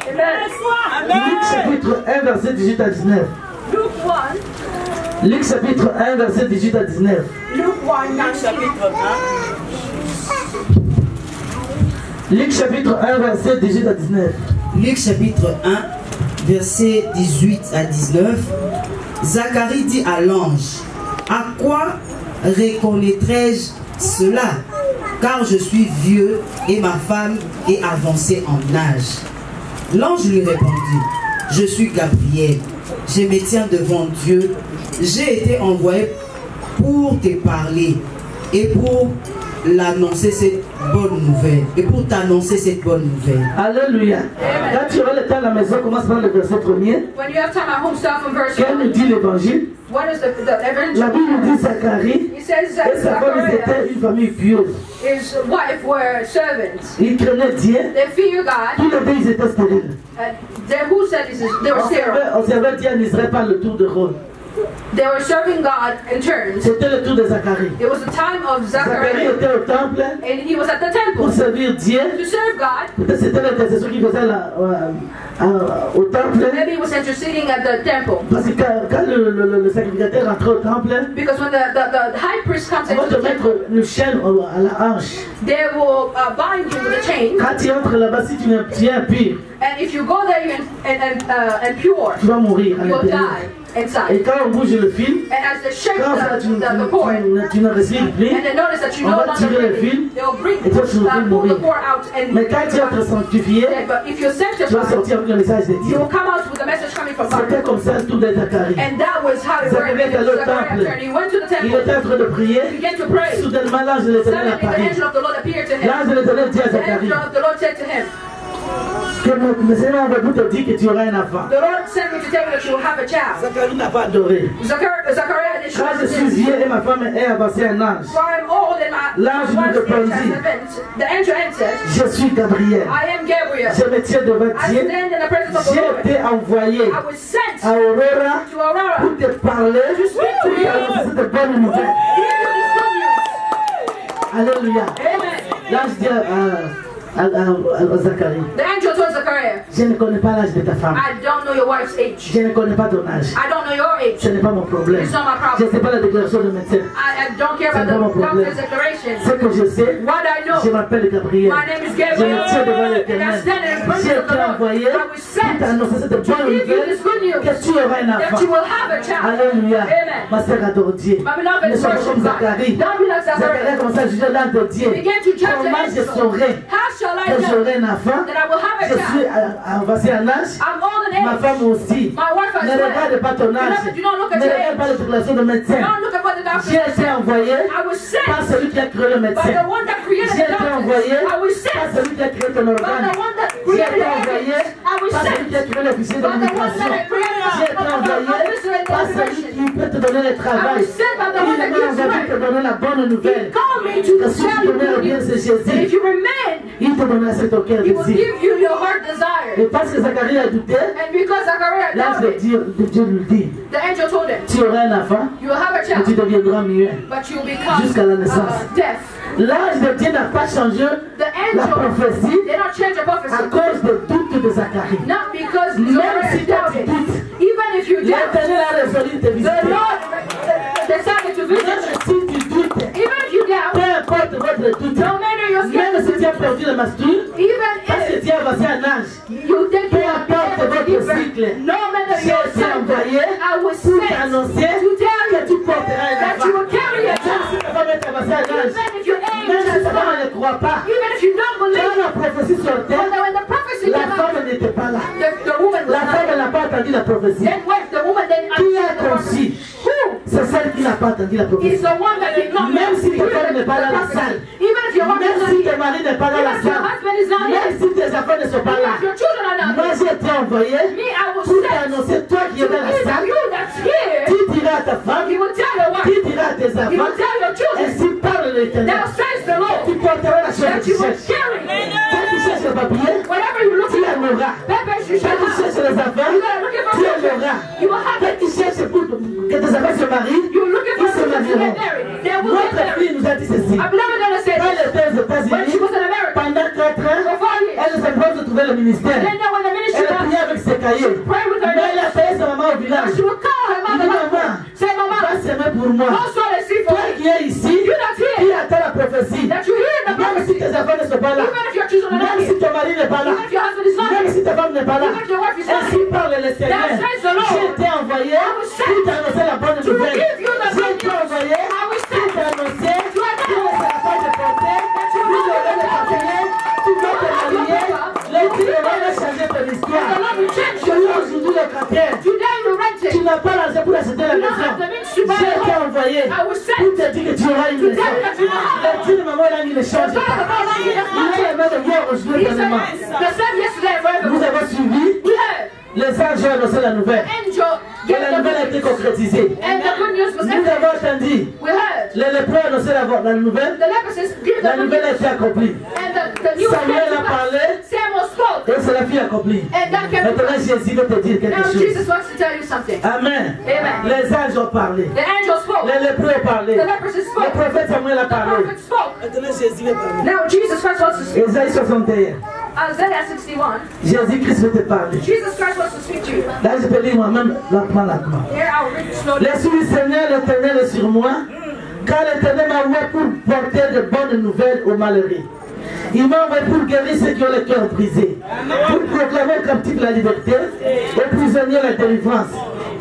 Amen. Luc chapitre un, verset dix-huit à dix-neuf. Luke one. Luc chapitre un, verset dix-huit à dix-neuf. Luke one. Chapitre Luc chapitre un, verset dix-huit à dix-neuf. Luc chapitre un, verset dix-huit à dix-neuf. Zacharie dit à l'ange, à quoi reconnaîtrai-je cela? Car je suis vieux et ma femme est avancée en âge. L'ange lui répondit, je suis Gabriel, je me tiens devant Dieu, j'ai été envoyé pour te parler et pour l'annoncer cette bonne nouvelle et pour t'annoncer cette bonne nouvelle. Alléluia. Quand tu auras le temps à la maison, commence par le verset premier. When you have time at home, start from verse Quel nous one. dit l'évangile? What is the, the La evangel? Bible nous dit Zacharie He says et that sa femme ils Zachariah, étaient une famille pieuse. his wife, were servants. Ils craignaient Dieu. They fear God. Tous les deux ils étaient stériles. Uh, they, who said this is, they were On sterile. servait, on servait Dieu en Israël par le tour de rôle. They were serving God in turns. C'était le tour de Zacharie. It was the time of Zacharie Zachariah, était au temple and he was at the pour temple servir Dieu. to serve God. Peut-être c'était l'intercession qu'il faisait là, euh, euh, au temple. Maybe he was interceding at the temple. Parce que quand, quand le, le, le, le sacrificateur rentrait au temple, Because when the, the, the high priest comes on va into te the mettre temple, le chêne au- à la hanche. they will uh, bind you with a chain. Quand tu entres là-bas, si tu n'es tu es impur, And if you go there and, and, and, uh, and pure, tu vas mourir à you will l'intérieur. die. inside. Et quand on bouge le fil, And as they shake quand ça, the, tu, the, the tu, cord, tu, tu ne respires plus, and they notice that you on no va longer tirer le breathing, fil, they'll bring, et toi tu uh, vas pull the mourir. cord out and Mais quand tu vas être sanctifié, Yeah, but if you're tu vas sanctified, sortir avec le message de you Dieu. will come out with a message coming from C'était God. comme ça tout de Zacharie. And that was how it Zacharie worked. est allé au Zechariah temple. turned. He went to the Il temple. était en train de prier. He began to pray. Soudainement, l'ange de l'Éternel Suddenly the apparaît. angel of the Lord appeared to him. L'ange de l'Éternel dit à The Zacharie angel of the Lord said to him, que le Seigneur va vous te dire que tu auras un enfant. the Lord sent me to tell you that you will have a child. Zacharie n'a pas adoré. Zachar- Zachariah didn't Quand je show suis him. vieux et ma femme est avancée un ange, For I'm old and my L'ange my lui wife's age répondit. has advanced. The angel answered, je suis Gabriel. I am Gabriel. Je me tiens devant I Dieu. stand in the presence of the J'ai Lord. été envoyé I was sent à Aurora to Aurora pour te parler, to speak to pour you. t'annoncer cette bonne nouvelle. Give you this good news. Alléluia. Amen. L'ange dit à, à, à, à, à Zacharie, The angel told Zachariah, je ne connais pas l'âge de ta femme. I don't know your wife's age. Je ne connais pas ton âge. I don't know your age. Ce n'est pas mon problème. It's not my Je problem. ne sais pas la déclaration de médecin. I, I don't care C'est about pas mon the problème. doctor's declaration. Ce que je sais, What I je know, m'appelle Gabriel. my name is Je Gabriel, me tiens devant and I l'Éternel. stand in the presence J'ai of the été Lord. envoyé I was pour sent t'annoncer cette bonne to give you nouvelle this good news que tu auras un that enfant. you will have a child. Alléluia. Amen. Ma sœur adore Dieu. My beloved Ne sois pas worship comme God. Zacharie. Don't be like Zacharie Zachariah. commence à juger l'âme de Dieu. He began to judge the Comment je angel. saurai How shall I que know j'aurai un enfant? that I will have a Je suis child? avancé en âge. I'm old in Ma age. femme aussi. My wife as Ne well. regarde pas ton âge. Beloved, do not look at Ne your regarde age. pas les déclarations de médecin. Don't look at what the doctor J'ai été said. envoyé I was sent par celui qui a créé le by médecin. the one that created J'ai the été doctors. envoyé I was par sent celui qui a créé ton by organe. the one that J'ai created été the envoyé organs. I was par celui sent qui a créé le fichier de by the one l'immigration. that created J'ai été the envoyé officer and the par celui immigration. qui peut te donner le I travail. was sent by the Il one that m'a gives envoyé work. te donner la bonne nouvelle. He called me to Que si tell tu you demeures good bien, news. c'est And if Jésus. you remain, Il te donnera ce que ton cœur he will désire. give you your heart desire. Et parce que Zacharie a douté, And because Zachariah l'ange de doubted, Dieu, de Dieu lui dit, the angel told him, tu auras un enfant, you will have a mais tu child, deviendras muet. but you will become Jusqu'à la naissance. uh, deaf. L'ange de Dieu n'a pas changé The la angel prophétie did not change the à prophecy. cause des doutes de Zacharie. Not because Même Zachariah si toi tu doubted. doutes, Even if you doubt, l'Éternel a résolu de te the visiter. Lord decided to visit Même you. si tu doutes, Even if you doubt, peu importe votre doute, no matter your même si tu skepticism, as perdu le masculin, even parce que if tu as avancé un âge, you think peu you are importe able to votre give birth, cycle, no matter j'ai your été cycle, envoyé I was pour sent t'annoncer to tell que tu you porteras un that you will enfant. carry a Même child. si ta femme est avancée un âge, Even if your age même si is ta femme ne gone, croit pas, even if you don't quand believe, la prophétie sortait, when the, when the prophecy la came out, femme n'était pas là. the, the woman was La not femme there. n'a pas entendu la prophétie. Then when the woman then Qui a understood the prophecy, conçu? who C'est celle qui n'a pas entendu la is prophétie. the one that did not Même si hear ta femme the, n'est pas the dans la prophecy? salle, Even if your husband même is not si here, tes maris n'est pas dans even la if your salle, husband is not même here, si tes enfants ne sont pas even là, if your children are not moi here, j'ai été envoyé me, I will pour send t'annoncer, toi qui to es dans la give salle, you that's here. tu diras à ta femme, He will tell your tu wife, diras à tes he will enfants, tell your children, ainsi parle l'Éternel. now says the Lord, Tu porteras la chose que that tu you will cherches. carry. Quand tu cherches le papier, Whatever you look tu en for, auras. Pepe, you shall Quand tu have. cherches les enfants, You are looking for tu en children. auras. You will have Quand it. tu cherches pour que tes enfants se marient, You're looking ils for se children to get marieront. married. They will get Notre married. fille nous a dit ceci. I believe in the Quand elle était aux when she États-Unis, was in America pendant quatre ans, for four years. elle s'empêche de trouver le ministère. Then there when the ministry Elle comes, priait avec ses cahiers. pray with her Mais elle a neighbors. payé sa maman au village. She will call her Il mother. dit, maman, Say, Mama, va s'aimer pour moi. go sow the seed for Toi me. qui es ici, You not qui here. attend la prophétie. That you hear the Même si prophecy. tes enfants ne sont pas là, Even if your children are not même si here. ton mari n'est pas là, Even if your husband is not même here. si ta femme n'est pas là, Even if your wife is not ainsi here. parle le Seigneur. That says the Lord. J'ai été envoyé pour t'annoncer la bonne To nouvelle. give you the J'ai good été news. envoyé I will pour send t'annoncer to que announce tu ne seras pas déporté, tu auras les papiers, tu vas te marier, le Dieu va changer ton the histoire. Lord will change Tu your es life. aujourd'hui locataire. Today you rent Tu it. n'as pas l'argent pour acheter la You don't maison. have the means to buy J'ai a été home. envoyé I was sent. pour te dire que tu auras une To maison. tell you that you will have Le Dieu de maman là, il ne change The pas. God of all that Il est le même hier, aujourd'hui, He said, éternellement. the same yesterday and forever. Vous avez suivi, We heard. les anges ont annoncé la nouvelle. Angel Et gave la the nouvelle a good été news. concrétisée. And the good news was Nous entered. avons entendu We heard. les lépreux annoncer la, la nouvelle. The leprosies gave La the good nouvelle a news. été accomplie. And the, the news came Samuel to a pass. parlé Samuel spoke. et cela fut accompli. And that came to Maintenant, pass. Jésus veut te dire quelque Now chose. Jesus wants to tell you something. Amen. Amen. Les anges ont parlé. The angel spoke. Les lépreux ont parlé. The leprosies Le spoke. prophète Samuel a The parlé. prophet spoke. Maintenant, Jésus veut parler. Now Jesus Christ wants to speak. Ésaïe soixante et un. Isaiah sixty-one. Jésus-Christ veut te parler. Jesus Christ wants to speak to you. Là, je peux lire moi-même lentement, lentement. Here I'll read it slowly. L'Esprit du Seigneur, l'Éternel est sur moi, car l'Éternel m'a envoyé pour porter de bonnes nouvelles aux malheureux. Il m'a envoyé pour guérir ceux qui ont le cœur brisé, pour proclamer aux captifs la liberté, aux prisonniers la délivrance,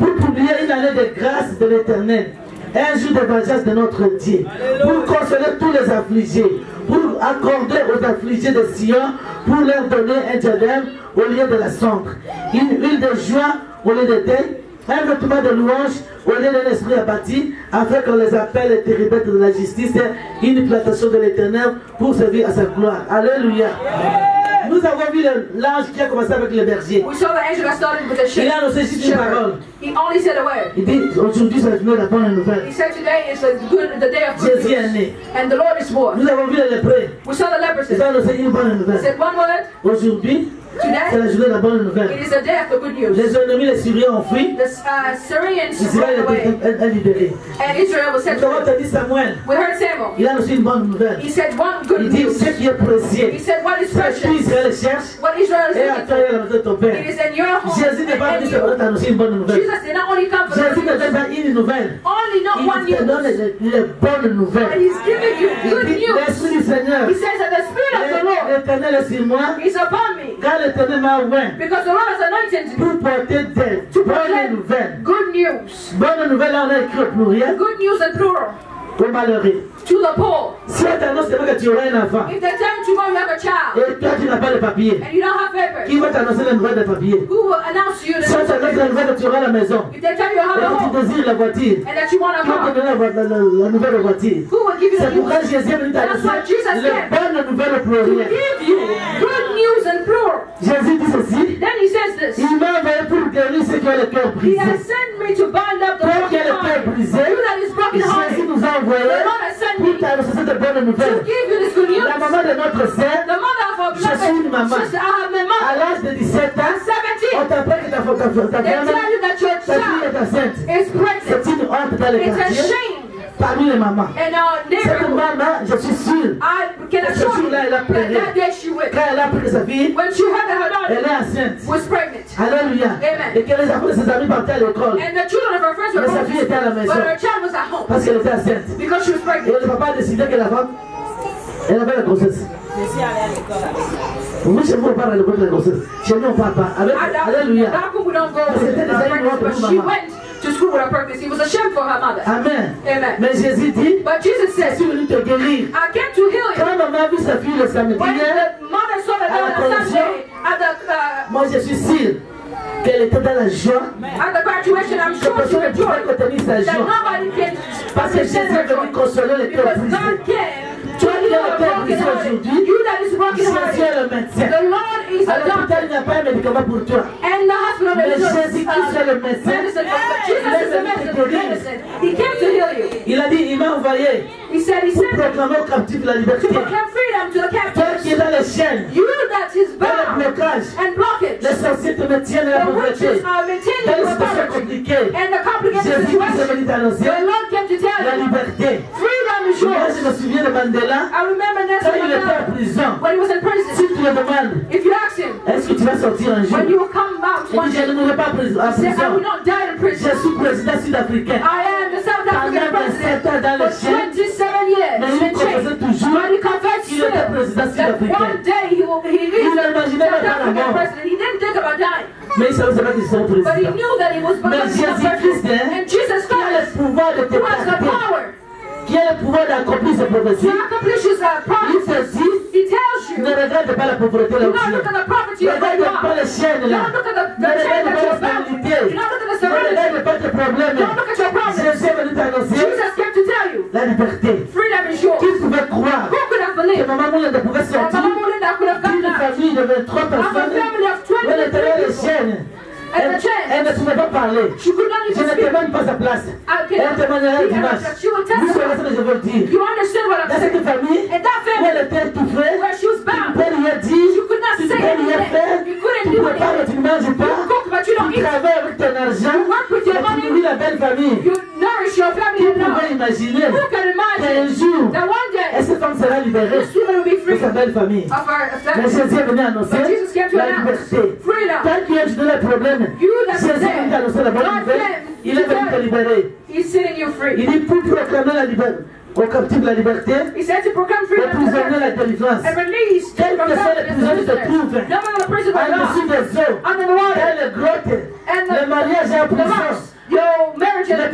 pour publier une année de grâce de l'Éternel, un jour de vengeance de notre Dieu, pour consoler tous les affligés, pour accorder aux affligés de Sion, pour leur donner un diadème au lieu de la cendre, une huile de joie au lieu de deuil, un vêtement de louange au lieu d'un esprit abattu, afin qu'on les appelle les terribètes de la justice, une plantation de l'Éternel pour servir à sa gloire. Alléluia. Nous avons vu l'ange qui a commencé avec le berger. We saw the angel that started with the Il a shepherd. annoncé juste une parole. He only said a word. Il dit aujourd'hui c'est la journée de la bonne nouvelle. He said today is the good, the day of good Jésus est news. né. And the Lord is born. Nous avons vu les lépreux. We saw the lepers. Ils ont annoncé une bonne He nouvelle. said one word. Aujourd'hui, c'est Today, la journée de la bonne it nouvelle. is the day of the good news. Les ennemis, les Syriens ont fui. The uh, Syrians Israël ran away. est libéré. And Israel was set Nous avons free. entendu Samuel. We heard Samuel. Il a annoncé une bonne nouvelle. He said one Il good dit news. ce qui est précieux. He said what is C'est tout precious. Israël cherche. What Israel is Et à looking toi et à la maison de ton for. père. It is in your home. Jésus n'est pas and venu you. seulement t'annoncer une bonne nouvelle. Jesus did not only come for Jésus the ne news, donne pas une nouvelle. only not one Il te donne news, les, les bonnes but nouvelles. he's giving you Il good dit news. l'Esprit du Seigneur. He says that the Spirit of the Lord L'Éternel est sur moi. is upon me, Car l'Éternel m'a oint because the Lord has anointed me pour porter des to bonnes proclaim nouvelles. good news. Bonne nouvelle, là on a écrit au pluriel. Good news in plural. Au malheureux. To the poor. Si on t'annonce demain que tu auras un enfant, If they tell you tomorrow you have a child et toi tu n'as pas de papier, and you don't have qui papers, va t'annoncer la nouvelle de papier? who will announce you the Si on t'annonce la nouvelle que tu auras la maison, If they tell you you et have a que home tu désires la voiture, and that you want a qui va te car, donner la, la, la, la nouvelle voiture? who will give you C'est the pourquoi news? Jésus est venu That's why Jesus t'annoncer les came. bonnes nouvelles au To pluriel. give you good news in plural. Jésus dit ceci, Then he says this. il m'a envoyé pour guérir ceux qui ont le cœur He brisé. has sent me to bind up the Toi qui as le cœur brokenhearted. brisé, You that is broken Jésus hearted. nous a envoyé The Lord has sent pour me t'annoncer cette bonne to nouvelle. give you this good news. La maman de notre sœur, The mother of our Je suis une maman. beloved sister, I have my à mother. l'âge de dix-sept ans, on seventeen. t'apprend que ta, ta, ta, ta They femme, tell you that your ta fille est child enceinte. is pregnant. C'est une honte dans les It's a quartiers, shame. parmi les mamans. In our Cette neighborhood, maman, je suis sûr, I can assure you jour-là, elle a that pleuré. that day she wept. quand elle a appris que sa fille, When she heard that her elle daughter est enceinte. was pregnant. Alléluia. Amen. Et que les enfants de ses amis partaient à l'école. And the children of her friends were Mais sa going fille était à la to maison. but her child was at home Parce qu'elle était enceinte. because she was Et pregnant. le papa a décidé que la femme, elle avait la grossesse. Vous, chez vous, on parle à l'époque de la grossesse. Chez nous, on ne parle pas. Avec- I doubt- Alléluia. Back when we don't go C'était with des her années pregnancy, but pour she maman. went to school with her pregnancy. It was a shame for her mother. Amen. Amen. Mais Jésus dit, But Jesus je said, suis venu te guérir. I came to heal you. Quand maman a vu sa fille le samedi, When hier, the mother saw the À la daughter collation. Sunday at the uh, moi je suis sûr qu'elle était dans la joie. at the graduation, I'm Que sure she personne ne was pouvait joy contenir sa that joie. nobody can Parce que Jésus est venu consoler les cœurs because God brisés. came Toi to qui heal as le a cœur broken brisé heart. aujourd'hui, You that is broken Jésus hearted. est le médecin. The Lord is À a doctor. l'hôpital, il n'y a pas un médicament pour toi. And the hospital Mais is just Jésus-Christ est le médecin. medicine. But Jesus is the medicine. medicine. He came to heal you. Il a dit, il m'a envoyé He said, He pour sent proclamer aux captifs la to liberté. proclaim freedom to the Toi qui es captives. dans les chaînes, You that is dans le bound blocage, and blockage. les sorciers te maintiennent à la The pauvreté. witches are maintaining Dans les your situations poverty. compliquées, And the complicated Jésus Christ est situation. venu t'annoncer The Lord came to tell la you, liberté. freedom is Moi, je yours. me souviens de Mandela, I remember quand Nelson il était en Mandela prison. when he was in Si prison. tu le demandes, If you ask him, est-ce que tu vas sortir un jour? when you will come out Il one dit, je day, ne mourrai pas en prison. en he said, I will prison. not die in Je prison. suis président sud-africain. I am the South African Pendant vingt-sept ans dans president le for chien, twenty-seven years. mais il in chains. confessait toujours But he confessed qu'il était still président that sud-africain. one day he will he Il is the n'imaginait South même pas la African mort. president. He didn't think about dying, Mais il savait seulement qu'il serait but he président. knew that he was Mais going to become Jésus-Christ, president. hein, And Jesus qui a le Christ, pouvoir de te who has the garder, power qui a le pouvoir d'accomplir ses to prophéties, accomplish his uh, il promises, te dit, he tells you, ne regarde pas la pauvreté là do où not tu look es. at the poverty Ne of where you regarde pas are. les chaînes là. Don't look at the, Ne the chain regarde that pas you're la bound. stabilité. Do not look at the Ne serenity. regarde pas tes problèmes. Don't look at your problems. Jésus est venu t'annoncer Jesus came to tell you, la liberté. freedom is yours. Qui pouvait croire Who could have que believed? maman Moulin ne pouvait That sortir Mama Mulinda could have d'une gotten out famille de vingt-trois of a personnes family of où elle était dans les twenty-three people. chaînes. Elle, And the chains. elle ne pouvait pas parler. She could not Je even ne speak. témoigne pas sa place. I Elle cannot témoignera be dimanche. honest. She will Vous savez testify. ce que je veux dire. You understand what I'm Dans cette saying? famille, In that où family, elle était étouffée, where she was tu ne bound, peux rien dire, you could not tu ne say peux rien anything. faire, You couldn't tu do ne peux pas, anything. tu ne manges You pas, cook, but you don't tu eat. travailles avec ton argent, You work with your et tu money. nourris la belle famille. You nourish your family Qui enough. pouvait imaginer Who can qu'un imagine jour, that one day et cette femme sera libérée this woman will be de free sa of belle famille. her Mais family? Jésus est venu annoncer But Jesus came to la announce liberté. freedom. Tant qu'il y a dans les problèmes, You that Jésus est today, venu annoncer la bonne God nouvelle. came Il est to venu te tell you, libérer. He's setting you Il free. dit pour proclamer la liberté, aux captifs la liberté, He said to proclaim aux freedom to the prisonniers la captives délivrance. and release Quelles from que soient les prisons qui se prisoners. trouvent Never the prison of en dessous God, des eaux, under the water, dans les grottes, and le the, mariage en the prison, rocks,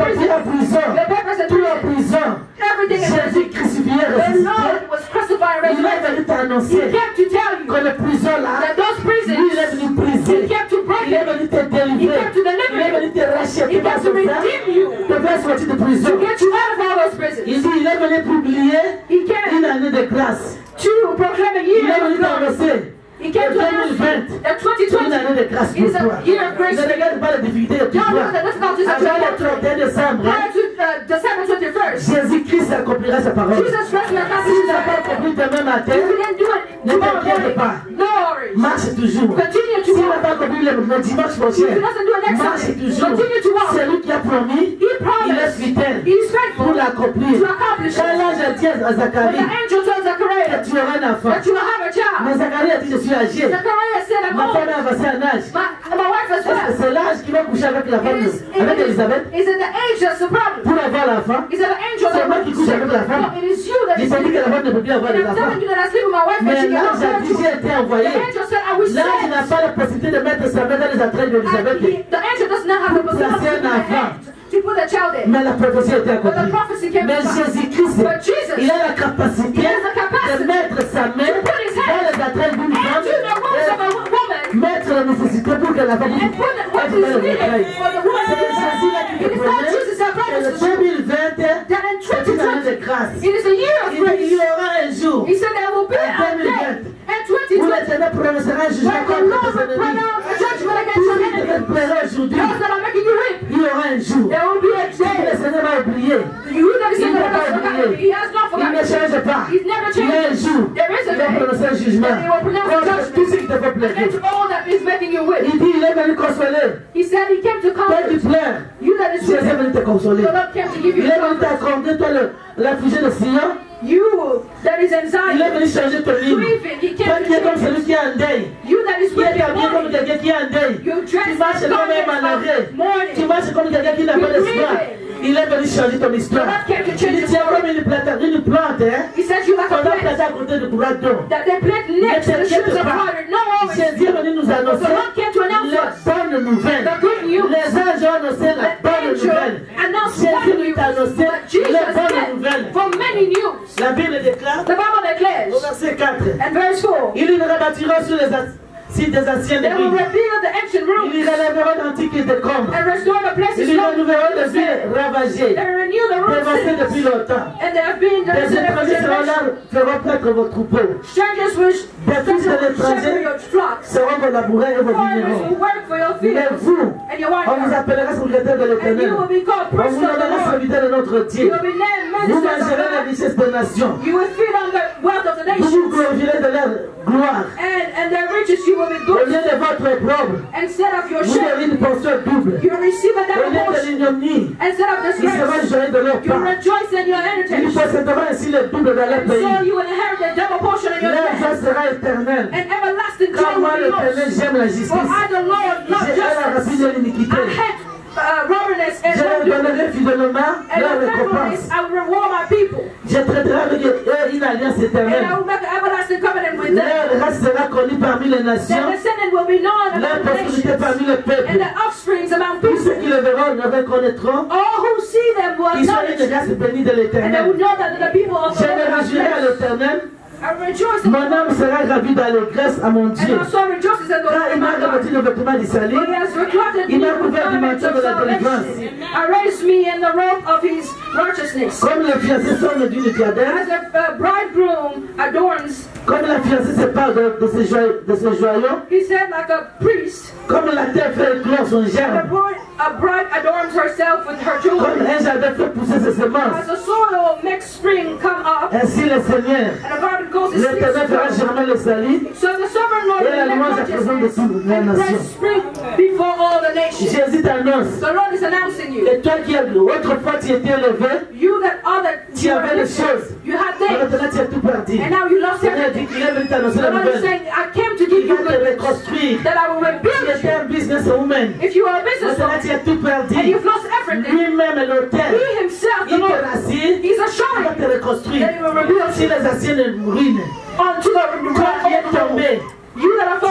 Depuis la prison, Your papers in tout la prison. prison, Everything in Jésus prison. crucifié, The ressuscité, Lord was crucified and il est resurrected. venu He t'annoncer came to tell que you les prisons là, that those lui il est prisons, venu briser, He came to break il est it. venu te He délivrer, came to deliver il est venu you. te racheter He par came to son sang, redeem you. te faire sortir de prison. To get you out of all those prisons. Il dit, il est venu publier He came une année de grâce. to proclaim a Il est year venu of glory. t'annoncer He came to announce that twenty une année twenty de grâce is pour toi. a year of grace. Ne regarde pas les difficultés de Don't toi. look at the difficulties that Avant le you're trente et un décembre, prior to uh, December twenty-first. Jésus-Christ accomplira sa parole. Jesus Christ will accomplish Si tu his n'as pas word. compris demain matin, If you didn't do it ne tomorrow t'inquiète morning, pas. no worries. Marche toujours. Continue to Si tu n'as walk. pas compris le, le dimanche If prochain, he doesn't do it next marche Sunday, toujours. continue to walk. C'est lui qui a promis, He il est promised. fidèle He's faithful pour l'accomplir. to accomplish Quand it. l'ange a dit à When the Zacharie angel told que Zechariah tu auras un enfant, that you will have a child, mais Zacharie a dit je suis âgé. Zechariah said, I'm Ma femme old. a avancé un âge. My, my wife is Est-ce que well. c'est l'âge qui va coucher avec la femme, It is, de- avec it is, Elisabeth is it the age that's the problem? pour avoir l'enfant? Is it the angel C'est that moi qui couche avec la femme. No, it is you that Il is s'est dit que la femme ne peut plus avoir And des I'm enfants. telling you that I sleep with my wife and Mais she cannot l'ange a bear dit j'ai children. été The envoyé. angel said, I will L'ange n'a send. pas la possibilité de mettre sa main dans les entrailles d'Elisabeth. And he- The angel does not have the possibility placer to put un a enfant. hand to put a child in. Mais la prophétie a été But the accomplie. prophecy came Mais to pass. Jésus-Christ, But Jesus, il a la capacité He has the capacity de mettre sa main to put his hand dans les entrailles d'une and femme to the wombs of a wo- woman et mettre la nécessité pour que la femme and put what entre is dans les needed entrailles. for the woman. C'est Jésus là qui It te is not promet Jesus that que le promises deux mille vingt that in c'est une année de twenty twenty, grâce. it is a year of Il dit il y grace. aura un jour He said there will be En a deux mille day vingt, in twenty où twenty l'Éternel prononcera un jugement when the contre Lord tes will ennemis. pronounce a judgment against Tout your ce qui te enemies. plaira aujourd'hui, Those that are making you weep, il y aura un jour. there will be a Si le day. Seigneur m'a oublié, You that is Il in n'a the pas oublié. He has not il ne forgotten. change pas. He's never Il y a un changed. jour, There is a il va day. prononcer un jugement And he will pronounce a contre judgment tout ce qui te fait plaider. against all that is making you weep. Il dit, il est venu consoler. He said he came to Toi comfort qui pleures, you that is Jésus est weeping. venu te consoler. The Lord came to give Il you est venu comfort. t'accorder, toi, le- l'affligé de Sion. You that is Il est anxiety, venu changer ton ligne. grieving, he Toi came qui es to comme change celui qui est en deuil. you that is Qui est weeping, habillé comme mourning. quelqu'un qui est en deuil. You Tu dress marches in comme un garments malheureux. of mourning. Tu marches comme quelqu'un qui n'a pas d'espoir. Il est venu changer ton histoire. Il dit, tu es comme une plante, une plante, hein. He says you like On a a plant planté à côté du courant d'eau. that they plant Ne next to the streams t'inquiète of pas. water. No worries. Jésus est venu nous The annoncer Lord came to announce les us bonnes nouvelles. the good news. Les anges ont annoncé la The bonne angel nouvelle. announced Jésus one nous news, a annoncé but Jesus les bonnes said nouvelles. for many news. La Bible déclare The Bible au declares verset quatre. and verse four, Il y rebâtira sur les as- sites des anciennes they will villes. rebuild the ancient Il ruins y relèvera d'antiques décombres. and restore the places Il y long renouvelera les villes deserted. ravagées, They renew the dévastées ruins depuis longtemps. and they have been Des deserted for étrangers seront là, generations. feront paître vos troupeaux. Strangers will Des fils de shepherd l'étranger your flocks. seront vos laboureurs et vos Foreigners will vignerons. work for your Mais fields vous, and your on vous vineyards. appellera serviteur de And you l'Éternel. will be called On priest vous of the nommera Lord. serviteur de notre You Dieu. will be named Vous ministers of mangerez les God. richesses des nations. You will feed on the wealth of the Vous vous nations. glorifierez de leur gloire. And, and their riches you will be Au good. lieu de votre opprobre, Instead of your vous shame, aurez une portion double. you will receive a Au double lieu de portion. l'ignominie, Instead of ils seront disgrace, joyeux de leur you will part. rejoice in your Ils heritage. posséderont ainsi le double dans leur And so pays. you will inherit a double portion in your Leur land. joie sera éternelle. And everlasting joy Car moi, will be l'Éternel, yours. j'aime la For justice. I, the Lord, love J'ai à la justice. rapide de l'iniquité. I hate uh, robberies and Je leur wrongdoing. donnerai fidèlement And leur with faithfulness, récompense. I will reward my people. Je traiterai avec eux une alliance And I éternelle. will make an everlasting covenant with them. Leur race sera connue parmi les Their nations. descendant will be known Leur among the postérité nations. parmi les And peuples. their offsprings among Tous people. ceux qui le verront le reconnaîtront. All who see them will Ils sont acknowledge une race bénie de and they l'Éternel. will know that the people of Je the me Lord are réjouirai à blessed. l'Éternel. I rejoice in the Mon âme Lord. sera ravie d'allégresse à mon And Dieu. my soul rejoices in the Car Lord il m'a my God. revêtu le vêtement du salut. For he has reclotted Il me m'a with couvert du garments manteau of de la délivrance. salvation. I raised me in the robe of his righteousness. Comme le fiancé sonne d'une diadème, As a uh, bridegroom adorns, comme la fiancée se parle de, de, ses joyaux, de ses joyaux, he said, like a priest, comme la terre fait éclore son the germe, bride, a bride adorns herself with her comme jewelry. un jardin fait pousser ses semences. As the soil makes spring come up, Ainsi le Seigneur, and the garden goes its l'Éternel seeds fera grow. germer le salut. So the sovereign Lord Et will la let louange à présence de righteousness toutes les and nations. praise spring before all the nations. Jésus t'annonce. The Lord is announcing you. Et toi qui as autrefois tu étais élevé, You that other tu avais les choses. you had Mais things, maintenant tu as tout perdu. and now you lost Le Seigneur everything. dit qu'il est venu t'annoncer The la Lord is nouvelle. saying, I came to Il give you va te good news, reconstruire. that I will Tu rebuild étais you. un businesswoman. If you are a Maintenant businesswoman tu as tout perdu. and you've lost everything, Lui-même est l'autel. he himself, the Il te Lord, rassure. he's Il va assuring te you reconstruire. that he will rebuild Si les anciennes ruines, unto the toi qui es ground. tombé, You that are tu fallen, avais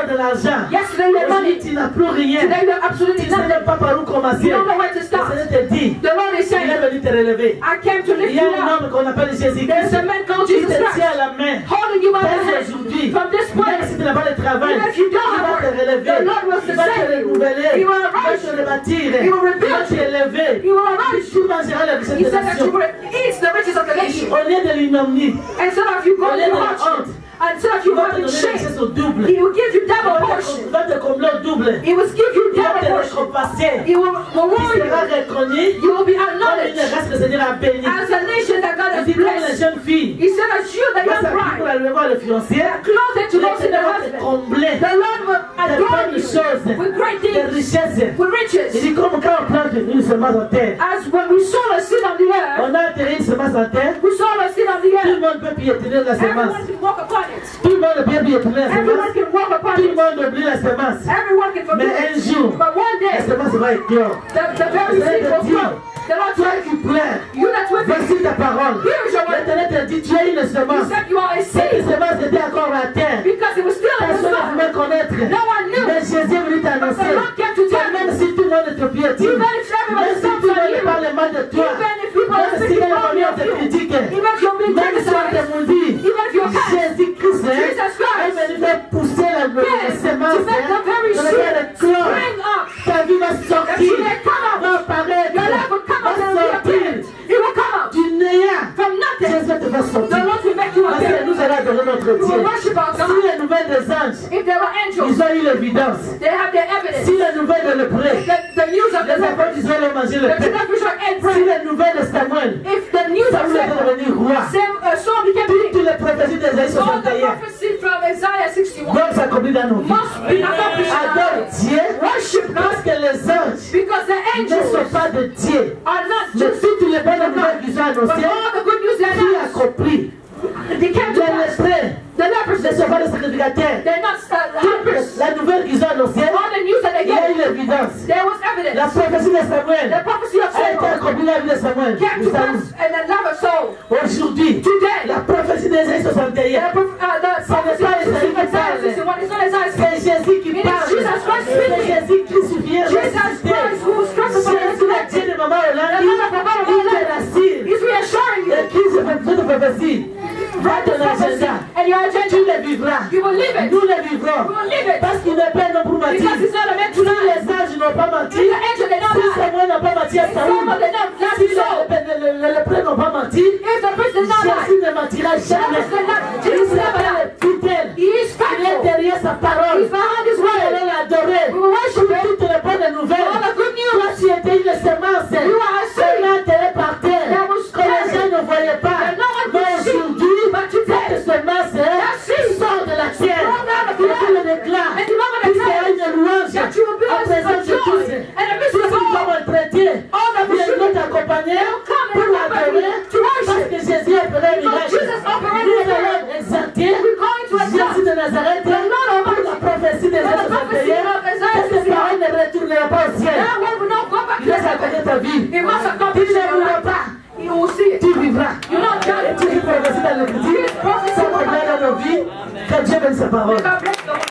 Hier de l'argent. Yesterday you had Aujourd'hui, money. tu n'as plus rien. Today you have absolutely Tu ne sais nothing. même pas par où commencer. You don't know where to Le start. Seigneur te dit, The Lord is il est saying, venu te relever. I came to lift Il y a you un up. homme qu'on appelle There's Jésus-Christ. a man called Il Jesus te Christ, tient à la main. holding you by the Dès hand. aujourd'hui, From this même point, si tu n'as pas de travail, even if you don't il va have te work, relever. the Lord will Il va te sustain you. renouveler. He will Il va arise te you. rebâtir. He will Il va rebuild te you. élever. He will arise Tu mangeras la richesse He de said that you nation. will eat the riches of the nation. Au lieu de l'ignominie, Instead of you au going lieu to de la hardship, honte, instead of il you va te having donner la shame, richesse au double. He will give you Il double va te- portion. il va te combler au double. He will give you Il va double te portion. récompenser. He will Tu reward seras you. reconnu You will be comme une acknowledged race que le Seigneur a bénie. as a nation that God Il has dit comme les blessed. jeunes filles. He said as you, the Va young s'appuyer pour bride, aller voir le fiancé. closer to Le those in the Seigneur va te husband, combler the Lord will de adorn bonnes you choses, with great de things, richesses. with Il riches. dit comme quand on plante une semence en terre. As when we sow a seed on the earth, On a enterré une semence en terre. we sow a seed on the Tout le earth. monde peut piétiner la semence. Everyone can walk upon it. Tout le monde peut piétiner la Everyone semence. can walk upon Tout le it. monde oublie la semence. Everyone can forget Mais un it. jour, But one la day, semence va éclore. the, the very seed will grow. The Lord Toi said, qui pleures, you that with me, voici ta parole. here's your word. L'Éternel te dit, tu as une He semence. said you are a Cette seed semence était encore à terre. because it was still in the Personne ne soil. pouvait connaître. No one knew. Mais Jésus est venu But t'annoncer. the Lord came to Que tell même you, si tout le monde te piétine, even if everyone même si stops tout le on monde you, parle mal de toi, even if people are même si speaking la wrong famille of te you, critique, even if you're being même si on te criticized, maudit, even if you're cast, Jésus-Christ hein, Jesus Christ est venu faire pousser la, la, la came semence to make the very dans seed laquelle éclore. spring up. Ta vie va That sortir, she may come out. va apparaître, Your life will come out va and be sortir apparent. It will come out du néant. from nothing. Jésus va te faire The sortir. Lord will make you Parce que appear. nous allons adorer notre We will Dieu. worship our Si God. les nouvelles des anges, If there were angels, ils ont eu l'évidence. they have their evidence. Si les nouvelles de l'épreuve, The, the news of the les enfants leopard, d'Israël ont mangé le the pain. children of Israel ate Si bread. les nouvelles de Samuel, If the news of Samuel est Samuel, devenu roi. Sam, uh, Saul became king. Toutes les prophéties d'Ésaïe All the soixante et un prophecy from Isaiah sixty-one doivent s'accomplir dans nos vies. must be accomplished in our Adore lives. Dieu Worship parce God que les anges because the ne angels sont pas de Dieu. are not Mais just toutes les bonnes nouvelles qu'ils ont but annoncées, all the good news they qui announced, accompli. they came to Les pass. lépreux The lepers, ne sont pas des sacrificateurs. they're not uh, high priests. La nouvelle qu'ils ont annoncée, All the news that they il y a eu gave, l'évidence. there was La evidence. prophétie de The Samuel prophecy of a été Samuel accomplie dans la vie de Samuel. came de to Saül. pass in the life of Saul. Aujourd'hui, Today, la prophétie d'Ésaïe soixante et the, un, prof- uh, the prophecy pas of Isaïe qui Isaiah parle. sixty-one is not Isaiah c'est Jésus qui It is parle. Jesus Christ C'est speaking. Jésus qui vient Jesus ressusciter. Christ who was crucified and Jésus, le Dieu de maman Hollande, il te rassure. He's reassuring you. Et qui se fait cette prophétie? Va Write ton this prophecy agenda. and your Tu agenda. le vivras. You will live it. Nous le vivrons. You will live it. Parce qu'il n'est pas un homme pour mentir. Because it's not a man Si to lie. les anges n'ont pas menti, If the angel did not si lie, Samuel n'a pas menti à if Saül, Samuel did not lie si to Saul, les lépreux n'ont pas menti, if the priest did not lie, Jésus ne mentira the jamais. priest did not, Il Jesus never est lied. fidèle. He is Il est faithful. derrière sa parole. He's behind his Nous word. allons l'adorer. We will worship him. Toutes les bonnes nouvelles. All the good Toi, news. tu étais une semence. You are a seed. Cela était par terre. That was Que les gens ne voyaient pas. That no one Mais could see. aujourd'hui, But today, cette semence that seed sort de la terre. sprung out of Et the tu le earth. déclares. And you know what Tu it seras says? une louange That you will be en a présence de joy tous. and a Tous mystery ceux qui of vont all. maltraiter, All the viennent people t'accompagner come and pour accompany l'adorer. to worship. Parce que Jésus a opéré un Because miracle. Jesus operated Nous a miracle. allons exalter We're going to exalt Jésus de Nazareth the Lord pour Almighty. la prophétie des For the prophecy Isaiah. of Isaiah Cette parole ne retournera pas au ciel. That word will not go back Il to laisse accompagner heaven. ta vie. It must Tu accomplish ne your mourras life. pas. You will see it. Tu vivras. You know, God, Et tu vis prophétie dans l'écriture. Ça problème dans nos vies. Que Dieu bénisse sa parole. God bless you.